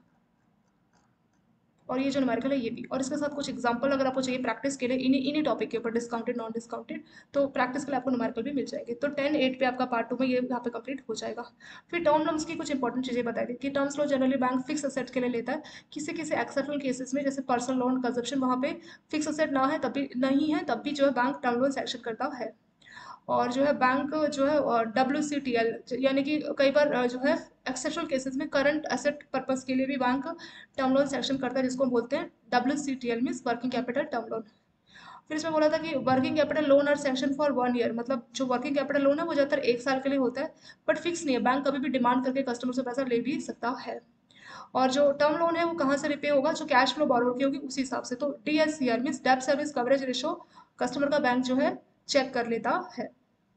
और ये जो न्यूमेरिकल है ये भी, और इसके साथ कुछ एग्जांपल अगर आपको चाहिए प्रैक्टिस के लिए इन्हीं इन्हीं टॉपिक के ऊपर डिस्काउंटेड नॉन डिस्काउंटेड, तो प्रैक्टिस के लिए आपको न्यूमेरिकल भी मिल जाएंगे। तो टेन एट पे आपका पार्ट टू में ये यहाँ पे कंप्लीट हो जाएगा। फिर टर्म लोन्स की कुछ इंपॉर्टेंट चीज़ें बताई थी कि terms loan generally bank fix asset के लिए लेता है, किसी किसी एक्सेप्शनल केसेस में जैसे पर्सनल लोन कंजप्शन वहाँ पे फिक्स असेट ना है तब भी नहीं है तब भी जो है बैंक टर्म लोन सेक्शन करता है। और जो है बैंक जो है डब्ल्यू सी टी एल, यानी कि कई बार अ, जो है एक्सेप्शनल केसेस में करंट एसेट पर्पस के लिए भी बैंक टर्म लोन सेक्शन करता है, जिसको हम बोलते हैं W C T L means working capital term loan. फिर इसमें बोला था कि working capital loan are sanction for one year, मतलब जो वर्किंग कैपिटल लोन है वो ज़्यादातर एक साल के लिए होता है, बट फिक्स नहीं है, बैंक कभी भी डिमांड करके कस्टमर से पैसा ले भी सकता है। और जो टर्म लोन है वो कहाँ से रिपे होगा, जो कैश फ्लो बोरोवर की होगी उसी हिसाब से, तो D S C R means डेब्ट सर्विस कवरेज रेशो कस्टमर का बैंक जो है चेक कर लेता है।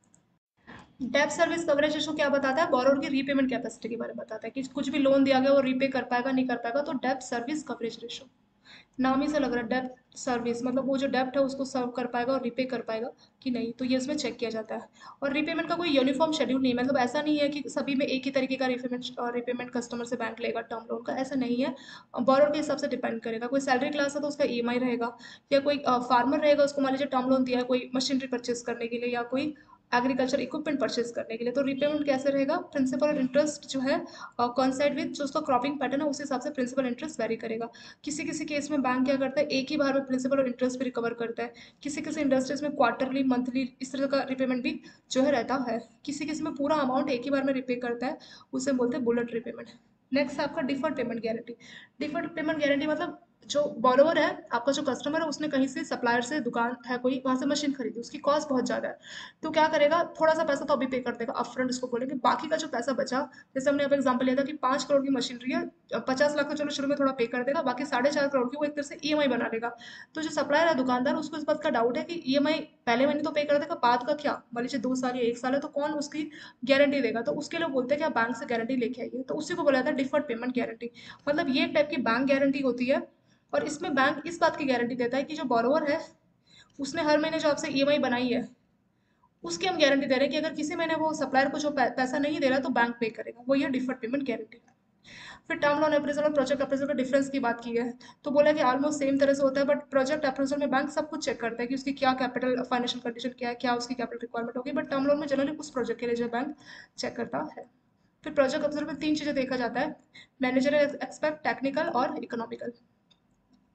डेब्ट सर्विस कवरेज रेशो क्या बताता है, बोरोवर की रीपेमेंट कैपेसिटी के बारे में बताता है कि कुछ भी लोन दिया गया वो रीपे कर पाएगा नहीं कर पाएगा, तो डेब्ट सर्विस कवरेज रेशो नाम ही से लग रहा है, डेब्ट सर्विस मतलब वो जो डेब्ट है उसको सर्व कर पाएगा और रिपे कर पाएगा कि नहीं, तो ये इसमें चेक किया जाता है। और रीपेमेंट का कोई यूनिफॉर्म शेड्यूल नहीं है, मतलब ऐसा नहीं है कि सभी में एक ही तरीके का रीपेमेंट रिपेमेंट कस्टमर से बैंक लेगा टर्म लोन का, ऐसा नहीं है। बोरोवर के हिसाब से डिपेंड करेगा, कोई सैलरी क्लास है तो उसका ई एम आई रहेगा, या कोई फार्मर रहेगा उसको मान लीजिए टर्म लोन दिया है कोई मशीनरी परचेज करने के लिए या कोई एग्रीकल्चर इक्विपमेंट परचेज करने के लिए, तो रीपेमेंट कैसे रहेगा, प्रिंसिपल और इंटरेस्ट जो है कॉन्साइड विद जो उसका क्रॉपिंग पैटर्न है उस हिसाब से प्रिंसिपल इंटरेस्ट वेरी करेगा। किसी किसी केस में बैंक क्या करता है एक ही बार में प्रिंसिपल और इंटरेस्ट भी रिकवर करता है, किसी किसी इंडस्ट्रीज में क्वार्टरली मंथली इस तरह का रिपेमेंट भी जो है रहता है, किसी किसी में पूरा अमाउंट एक ही बार में रिपे करता है, उसे बोलते हैं बुलेट रिपेमेंट। नेक्स्ट है आपका deferred payment guarantee. Deferred payment guarantee मतलब जो बोरोवर है आपका जो कस्टमर है उसने कहीं से सप्लायर से दुकान है कोई वहां से मशीन खरीदी, उसकी कॉस्ट बहुत ज़्यादा है, तो क्या करेगा थोड़ा सा पैसा तो अभी पे कर देगा अपफ्रंट, इसको बोलेंगे बाकी का जो पैसा बचा, जैसे हमने अब एग्जांपल लिया था कि पाँच करोड़ की मशीनरी है, पचास लाख का चलो शुरू में थोड़ा पे कर देगा, बाकी साढ़े चार करोड़ की वो एक तरह से ई एम आई बना लेगा। तो जो सप्लायर है दुकानदार उसको इस बात का डाउट है कि ई एम आई पहले महीने तो पे कर देगा, बाद का क्या, मान लीजिए दो साल या एक साल है तो कौन उसकी गारंटी देगा, तो उसके लिए बोलते हैं कि आप बैंक से गारंटी लेके आइए, तो उसी को बोला जाता है डिफर्ड पेमेंट गारंटी। मतलब ये एक टाइप की बैंक गारंटी होती है, और इसमें बैंक इस बात की गारंटी देता है कि जो बोरोवर है उसने हर महीने जो आपसे ई एम आई बनाई है उसकी हम गारंटी दे रहे हैं कि अगर किसी महीने वो सप्लायर को जो पै- पैसा नहीं दे रहा तो बैंक पे करेगा, वो ये डिफर्ड पेमेंट गारंटी। फिर टर्म लोन अप्रेजल और प्रोजेक्ट अप्रेजल का डिफरेंस की बात की है, तो बोला कि ऑलमोस्ट सेम तरह से होता है, बट प्रोजेक्ट अप्रेजल में बैंक सब कुछ चेक करता है कि उसकी क्या कैपिटल फाइनेंशियल कंडीशन क्या है, क्या उसकी कैपिटल रिक्वायरमेंट होगी, बट टर्म लोन में जनरली उस प्रोजेक्ट के लिए जो बैंक चेक करता है। फिर प्रोजेक्ट अप्रेजल में तीन चीज़ें देखा जाता है, मैनेजर एक्सपेक्ट, टेक्निकल और इकोनॉमिकल।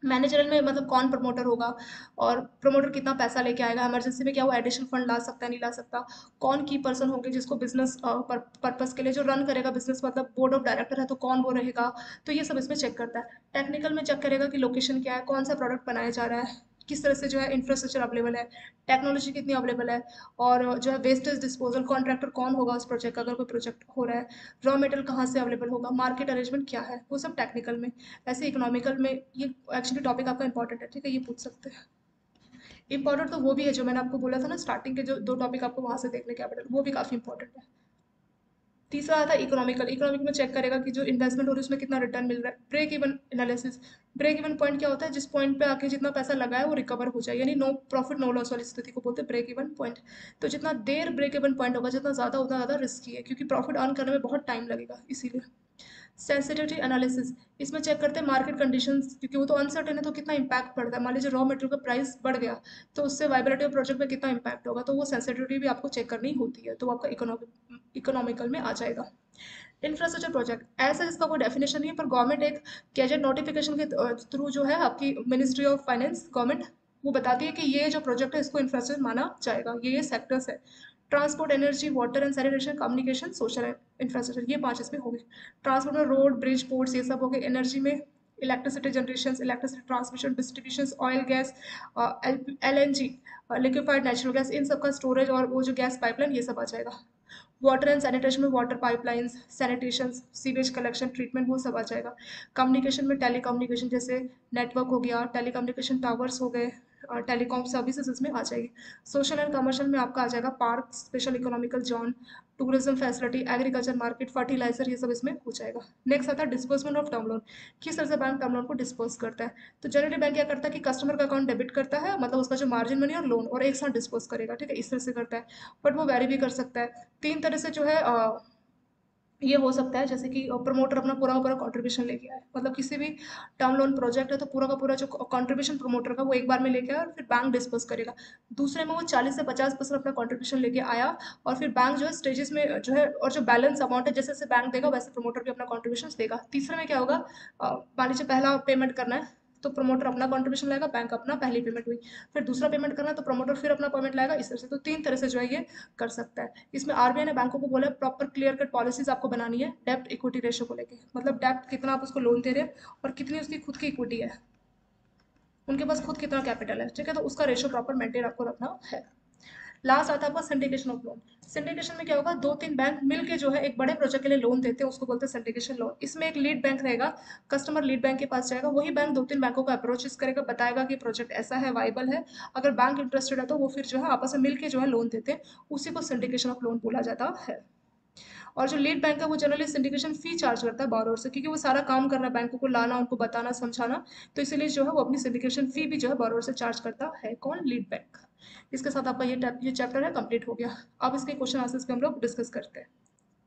मैनेजरल में मतलब कौन प्रमोटर होगा और प्रमोटर कितना पैसा लेके आएगा, इमरजेंसी में क्या वो एडिशनल फंड ला सकता है नहीं ला सकता, कौन की पर्सन होंगे जिसको बिजनेस पर्पस के लिए जो रन करेगा बिजनेस, मतलब बोर्ड ऑफ डायरेक्टर है तो कौन वो रहेगा। तो ये सब इसमें चेक करता है। टेक्निकल में चेक करेगा कि लोकेशन क्या है, कौन सा प्रोडक्ट बनाया जा रहा है, किस तरह से जो है इंफ्रास्ट्रक्चर अवेलेबल है, टेक्नोलॉजी कितनी अवेलेबल है, और जो है वेस्टेज डिस्पोजल कॉन्ट्रैक्टर कौन होगा उस प्रोजेक्ट का, अगर कोई प्रोजेक्ट हो रहा है, रॉ मटेरियल कहाँ से अवेलेबल होगा, मार्केट अरेंजमेंट क्या है, वो सब टेक्निकल में। ऐसे इकोनॉमिकल में ये एक्चुअली टॉपिक आपका इंपॉर्टेंट है, ठीक है, ये पूछ सकते हैं। इंपॉर्टेंट तो वो भी है जो मैंने आपको बोला था ना स्टार्टिंग के, जो दो टॉपिक आपको वहां से देखने कैपिटल, वो भी काफी इंपॉर्टेंट है। तीसरा आता है इकोनॉमिकल। इकोनॉमिक में चेक करेगा कि जो इन्वेस्टमेंट हो रही है उसमें कितना रिटर्न मिल रहा है। Break even analysis. Break even point क्या होता है, जिस पॉइंट पे आके जितना पैसा लगा है वो रिकवर हो जाए, यानी नो प्रॉफिट नो लॉस वाली स्थिति को बोलते हैं ब्रेक इवन पॉइंट। तो जितना देर ब्रेक इवन पॉइंट होगा, जितना ज्यादा उतना ज्यादा रिस्की है, क्योंकि प्रॉफिट अर्न करने में बहुत टाइम लगेगा इसीलिए। Sensitivity analysis. इसमें चेक करते हैं मार्केट कंडीशंस, क्योंकि वो तो अनसर्टेन है, तो कितना इंपैक्ट पड़ता है। मान लीजिए रॉ मटेरियल का प्राइस बढ़ गया तो उससे वाइबिलिटी ऑफ प्रोजेक्ट में कितना इंपैक्ट होगा, तो वो सेंसिटिविटी भी आपको चेक करनी होती है, तो वो आपका इकोनॉमिक इकोनॉमिकल में आ जाएगा। इंफ्रास्ट्रक्चर प्रोजेक्ट ऐसा जिसका कोई डेफिनेशन नहीं है, पर गवर्नमेंट एक गैजेट नोटिफिकेशन के थ्रू जो है आपकी मिनिस्ट्री ऑफ फाइनेंस गवर्नमेंट वो बताती है कि ये जो प्रोजेक्ट है इसको इंफ्रास्ट्रक्चर माना जाएगा, ये ये सेक्टर्स है। Transport, energy, water and sanitation, communication, social infrastructure, ये पांच इसमें हो गए। ट्रांसपोर्ट में रोड, ब्रिज, पोर्ट्स, ये सब हो गए। एनर्जी में electricity generation, electricity transmission, distribution, oil gas, L N G, liquefied natural gas, इन सब का स्टोरेज और वो जो गैस पाइपलाइन, ये सब आ जाएगा। वाटर एंड सैनिटेशन में water pipelines, sanitation, sewage collection, treatment, वो सब आ जाएगा। कम्युनिकेशन में टेली कम्युनिकेशन, जैसे नेटवर्क हो गया, टेली कम्युनिकेशन टावर्स हो गए, टेलीकॉम सर्विसेज इसमें आ जाएगी। सोशल एंड कमर्शियल में आपका आ जाएगा park, special economical zone, tourism facility, agriculture market, fertiliser, ये सब इसमें हो जाएगा। नेक्स्ट आता है डिस्बर्समेंट ऑफ टर्म लोन। किस तरह से बैंक टर्म लोन को डिस्पर्स करता है। तो जनरली बैंक क्या करता है कि कस्टमर का अकाउंट डेबिट करता है, मतलब उसका जो मार्जिन मनी और लोन और एक साथ डिस्पर्स करेगा, ठीक है, इस तरह से करता है। बट वो वेरी भी कर सकता है। तीन तरह से जो है अ, ये हो सकता है, जैसे कि प्रमोटर अपना पूरा का पूरा कंट्रीब्यूशन लेके आए, मतलब किसी भी टर्म लोन प्रोजेक्ट है तो पूरा का पूरा जो कंट्रीब्यूशन प्रमोटर का वो एक बार में लेके आया और फिर बैंक डिस्पर्स करेगा। दूसरे में वो चालीस से पचास परसेंट अपना कंट्रीब्यूशन लेके आया और फिर बैंक जो है स्टेजेस में जो है, और जो बैलेंस अमाउंट है जैसे जैसे बैंक देगा वैसे प्रमोटर भी अपना कॉन्ट्रीब्यूशन देगा। तीसरे में क्या होगा, अ, मान लीजिए पहला पेमेंट करना है तो प्रमोटर अपना कंट्रीब्यूशन लाएगा, बैंक अपना, पहली पेमेंट हुई। फिर दूसरा पेमेंट करना है तो प्रमोटर फिर अपना पेमेंट लाएगा, इस तरह से। तो तीन तरह से जो है ये कर सकता है। इसमें आरबीआई ने बैंकों को बोला प्रॉपर क्लियर कट पॉलिसीज आपको बनानी है डेप्ट इक्विटी रेशियो को लेके, मतलब डेप्ट कितना आप उसको लोन दे रहे हैं और कितनी उसकी खुद की इक्विटी है, उनके पास खुद कितना कैपिटल है, ठीक है, तो उसका रेशियो प्रॉपर मेंटेन आपको रखना है। लास्ट आता है आपका सिंडिकेशन ऑफ लोन। सिंडिकेशन में क्या होगा, दो तीन बैंक मिलके जो है एक बड़े प्रोजेक्ट के लिए लोन देते हैं, उसको बोलते हैं सिंडिकेशन लोन। इसमें एक लीड बैंक रहेगा, कस्टमर लीड बैंक के पास जाएगा, वही बैंक दो तीन बैंकों को अप्रोचेस करेगा, बताएगा कि प्रोजेक्ट ऐसा है, वाइबल है। अगर बैंक इंटरेस्टेड है तो वो फिर जो है आपस में मिलके जो है लोन देते हैं, उसी को सिंडिकेशन ऑफ लोन बोला जाता है। और जो लीड बैंक है वो जनरली सिंडिकेशन फी चार्ज करता है बारोर से, क्योंकि वो सारा काम कर रहा है बैंकों को लाना, उनको बताना, समझाना, तो इसीलिए जो है वो अपनी सिंडिकेशन फी भी जो है बारोर से चार्ज करता है। कौन, लीड बैंक। इसके साथ आपका ये ये चैप्टर है कंप्लीट हो गया। अब इसके क्वेश्चन आंसर्स पे हम लोग डिस्कस करते हैं।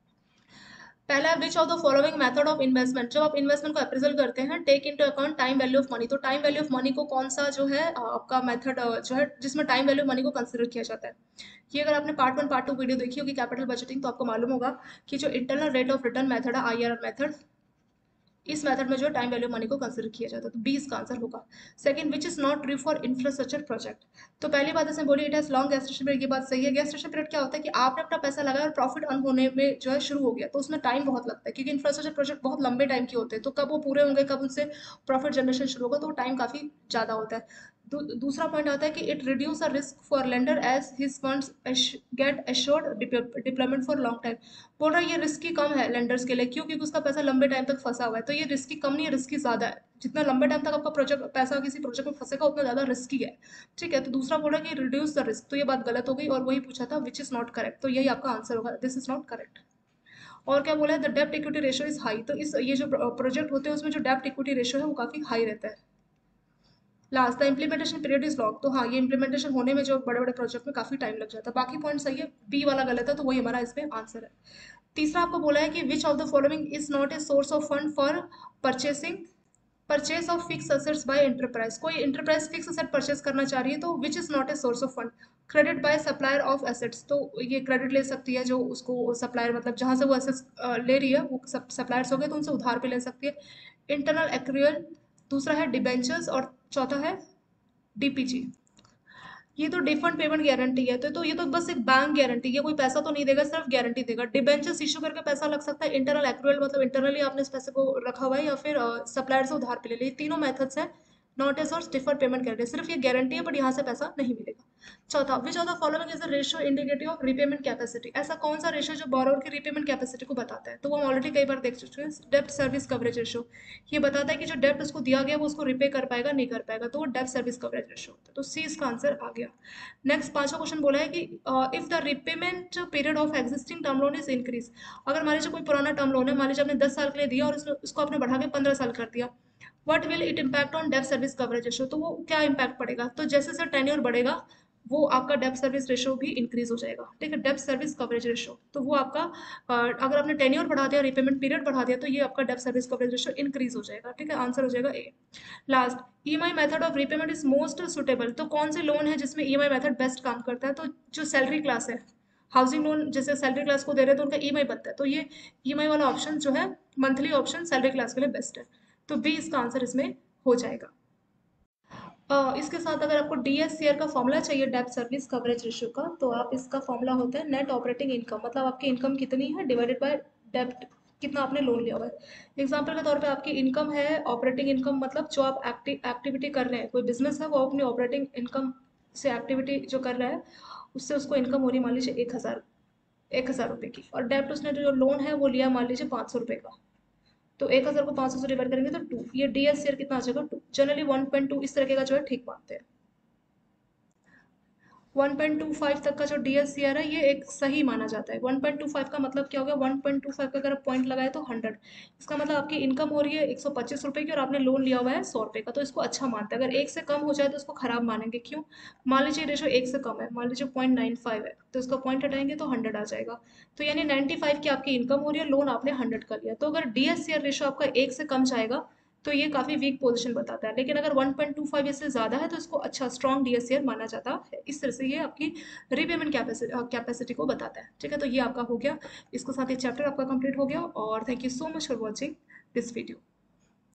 पहला है which of the following method of investment, जब आप इन्वेस्टमेंट को अप्रेजल करते हैं, take into account time value of money. तो टाइम वैल्यू ऑफ मनी को कौन सा जो है अ, आपका मेथड जो है जिसमें टाइम वैल्यू ऑफ मनी को कंसिडर किया जाता है। ये अगर आपने part one part two video देखी होगी कैपिटल बजटिंग तो आपको मालूम होगा कि जो internal rate of return method है, आईआरआर मेथड, इस मेथड में जो टाइम वैल्यू मनी को कंसिडर किया जाता है, तो बी इसका आंसर होगा। Second, which is not true for infrastructure project. तो पहली बात इसमें बोली it has long gestation period, ये बात सही है। गेस्टेशन पीरियड क्या होता है कि आपने अपना पैसा लगाया और प्रॉफिट अर्न होने में जो है शुरू हो गया, तो उसमें टाइम बहुत लगता है, क्योंकि इंफ्रास्ट्रक्चर प्रोजेक्ट बहुत लंबे टाइम के होते हैं, तो कब वो पूरे होंगे, कब उनसे प्रॉफिट जनरेशन शुरू होगा, तो वो टाइम काफी ज्यादा होता है। दू, दूसरा पॉइंट आता है कि it reduce a risk for lender as his funds get assured deployment for long time. बोल रहा है ये रिस्की कम है लेंडर्स के लिए, क्यों, क्योंकि उसका पैसा लंबे टाइम तक फंसा हुआ है, तो ये रिस्की कम नहीं है, रिस्की ज्यादा है। जितना लंबे टाइम तक आपका प्रोजेक्ट पैसा किसी प्रोजेक्ट में फंसेगा उतना ज्यादा रिस्की है, ठीक है। तो दूसरा बोल रहा है कि रिड्यूस द रिस्क, तो ये बात गलत हो गई, और वही पूछा था विच इज नॉट करेक्ट, तो यही आपका आंसर होगा, दिस इज नॉट करेक्ट। और क्या बोला है, द डेप्ट इक्विटी रेशियो इज हाई, तो इस ये जो प्रोजेक्ट होते हैं उसमें जो डेप्ट इक्विटी रेशियो है वो काफी हाई रहता है। Last, the implementation period is long, तो हाँ ये इम्प्लीमेंटेशन होने में जो बड़े बड़े प्रोजेक्ट में काफी टाइम लग जाता है। बाकी पॉइंट सही है, बी वाला गलत है, तो वही हमारा इसमें आंसर है। तीसरा आपको बोला है कि which of the following is not a source of fund for purchasing purchase of fix assets by enterprise. कोई एंटरप्राइज फिक्स असेट परचेस करना चाह रही है तो which is not a source of fund. Credit by supplier of assets, तो ये credit ले सकती है जो उसको सप्लायर, मतलब जहां से वो एसेट्स ले रही है वो सप्लायर्स हो गए तो उनसे उधार पे ले सकती है। इंटरनल एक्रूअल दूसरा है डिबेंचर्स और चौथा है डीपीजी। ये तो डिफर्ड पेमेंट गारंटी है, तो, तो ये तो बस एक बैंक गारंटी है, कोई पैसा तो नहीं देगा, सिर्फ गारंटी देगा। डिबेंचर्स इशू करके पैसा लग सकता है, इंटरनल एक्रूअल मतलब इंटरनली आपने इस पैसे को रखा हुआ है, या फिर सप्लायर से उधार पे ले लिया। तीनों मेथड्स है, नोटिस और डिफर्ड पेमेंट गारंटी। सिर्फ ये गारंटी है, बट यहाँ से पैसा नहीं मिलेगा। चौथा, which of the following is the ratio indicative of repayment capacity. ऐसा कौन सा रेशियो जो बोरोवर की रीपेमेंट कैपेसिटी को बताता है? तो वो हम ऑलरेडी कई बार देख चुके हैं, डेब्ट सर्विस कवरेज रेशियो। ये बताता है कि जो डेब्ट उसको दिया गया वो उसको रिपे कर पाएगा नहीं कर पाएगा, तो वो डेब्ट सर्विस कवरेज रेशियो होता है। तो सी इसका आंसर आ गया। नेक्स्ट पांचवा क्वेश्चन बोला है कि if the repayment period of existing term loan is increase. अगर मान लीजिए कोई पुराना टर्म लोन है, मान लीजिए आपने दस साल के लिए दिया और उसने उसको आपने बढ़ा के पंद्रह साल कर दिया, what will it impact on डेब्ट सर्विस कवरेज रेशियो। तो वो क्या इम्पैक्ट पड़ेगा? तो जैसे जैसे टेन्योर बढ़ेगा वो आपका डेब्ट सर्विस रेशियो भी इंक्रीज हो जाएगा। ठीक है, डेब्ट सर्विस कवरेज रेशियो, तो वो आपका अ, अगर आपने टेन्योर बढ़ा दिया, रिपेमेंट पीरियड बढ़ा दिया, तो ये आपका डेब्ट सर्विस कवरेज रेशियो इंक्रीज हो जाएगा। ठीक है, आंसर हो जाएगा A. Last, EMI method of repayment is most suitable. तो कौन से लोन है जिसमें ईएमआई मेथड बेस्ट काम करता है? तो जो सैलरी क्लास है, हाउसिंग लोन जैसे सैलरी क्लास को दे रहे हैं तो उनका ईएमआई बनता है, तो ये ईएमआई वाला ऑप्शन जो है, मंथली ऑप्शन सैलरी क्लास के लिए बेस्ट है। तो बी इसका आंसर इसमें हो जाएगा। अ, इसके साथ अगर आपको डीएससीआर का फॉर्मूला चाहिए डेब्ट सर्विस कवरेज रेशियो का, तो आप इसका फॉर्मूला होता है नेट ऑपरेटिंग इनकम, मतलब आपकी इनकम कितनी है डिवाइडेड बाय डेब्ट, कितना आपने लोन लिया हुआ है। एग्जांपल के तौर पे आपकी इनकम है ऑपरेटिंग इनकम, मतलब जो आप एक्टिव एक्टिविटी कर रहे हैं, कोई बिजनेस है वो अपनी ऑपरेटिंग इनकम से एक्टिविटी जो कर रहा है उससे उसको इनकम हो रही मान लीजिए एक हज़ार एक हज़ार रुपये की, और डेब्ट उसने जो लोन है वो लिया मान लीजिए पाँच सौ रुपये का। तो एक हज़ार को पाँच सौ से डिवाइड करेंगे तो टू, ये डीएससीआर कितना आ जाएगा? Two. Generally one point two इस तरीके का जो है ठीक मानते हैं। वन पॉइंट टू फाइव तक का जो डीएससीआर है ये एक सही माना जाता है। वन पॉइंट टू फाइव का मतलब क्या हो गया? वन पॉइंट टू फाइव का अगर आप पॉइंट लगाए तो हंड्रेड, इसका मतलब आपकी इनकम हो रही है एक सौ पच्चीस रुपये की और आपने लोन लिया हुआ है सौ रुपये का, तो इसको अच्छा मानते हैं। अगर एक से कम हो जाए तो इसको खराब मानेंगे। क्यों? मान लीजिए रेशो एक से कम है, मान लीजिए पॉइंट नाइन फाइव है, तो इसका पॉइंट हटाएंगे तो हंड्रेड आ जाएगा। तो यानी नाइन्टी फाइव की आपकी इनकम हो रही है, लोन आपने हंड्रेड कर लिया, तो अगर डीएससीआर रेशो आपका एक से कम जाएगा तो ये काफ़ी वीक पोजीशन बताता है। लेकिन अगर वन पॉइंट टू फाइव इससे ज़्यादा है तो इसको अच्छा स्ट्रॉन्ग डीएससीआर माना जाता है। इस तरह से ये आपकी रीपेमेंट कैपेसिटी कैपेसिटी को बताता है। ठीक है, तो ये आपका हो गया, इसके साथ ये चैप्टर आपका कंप्लीट हो गया, और thank you so much for watching this video.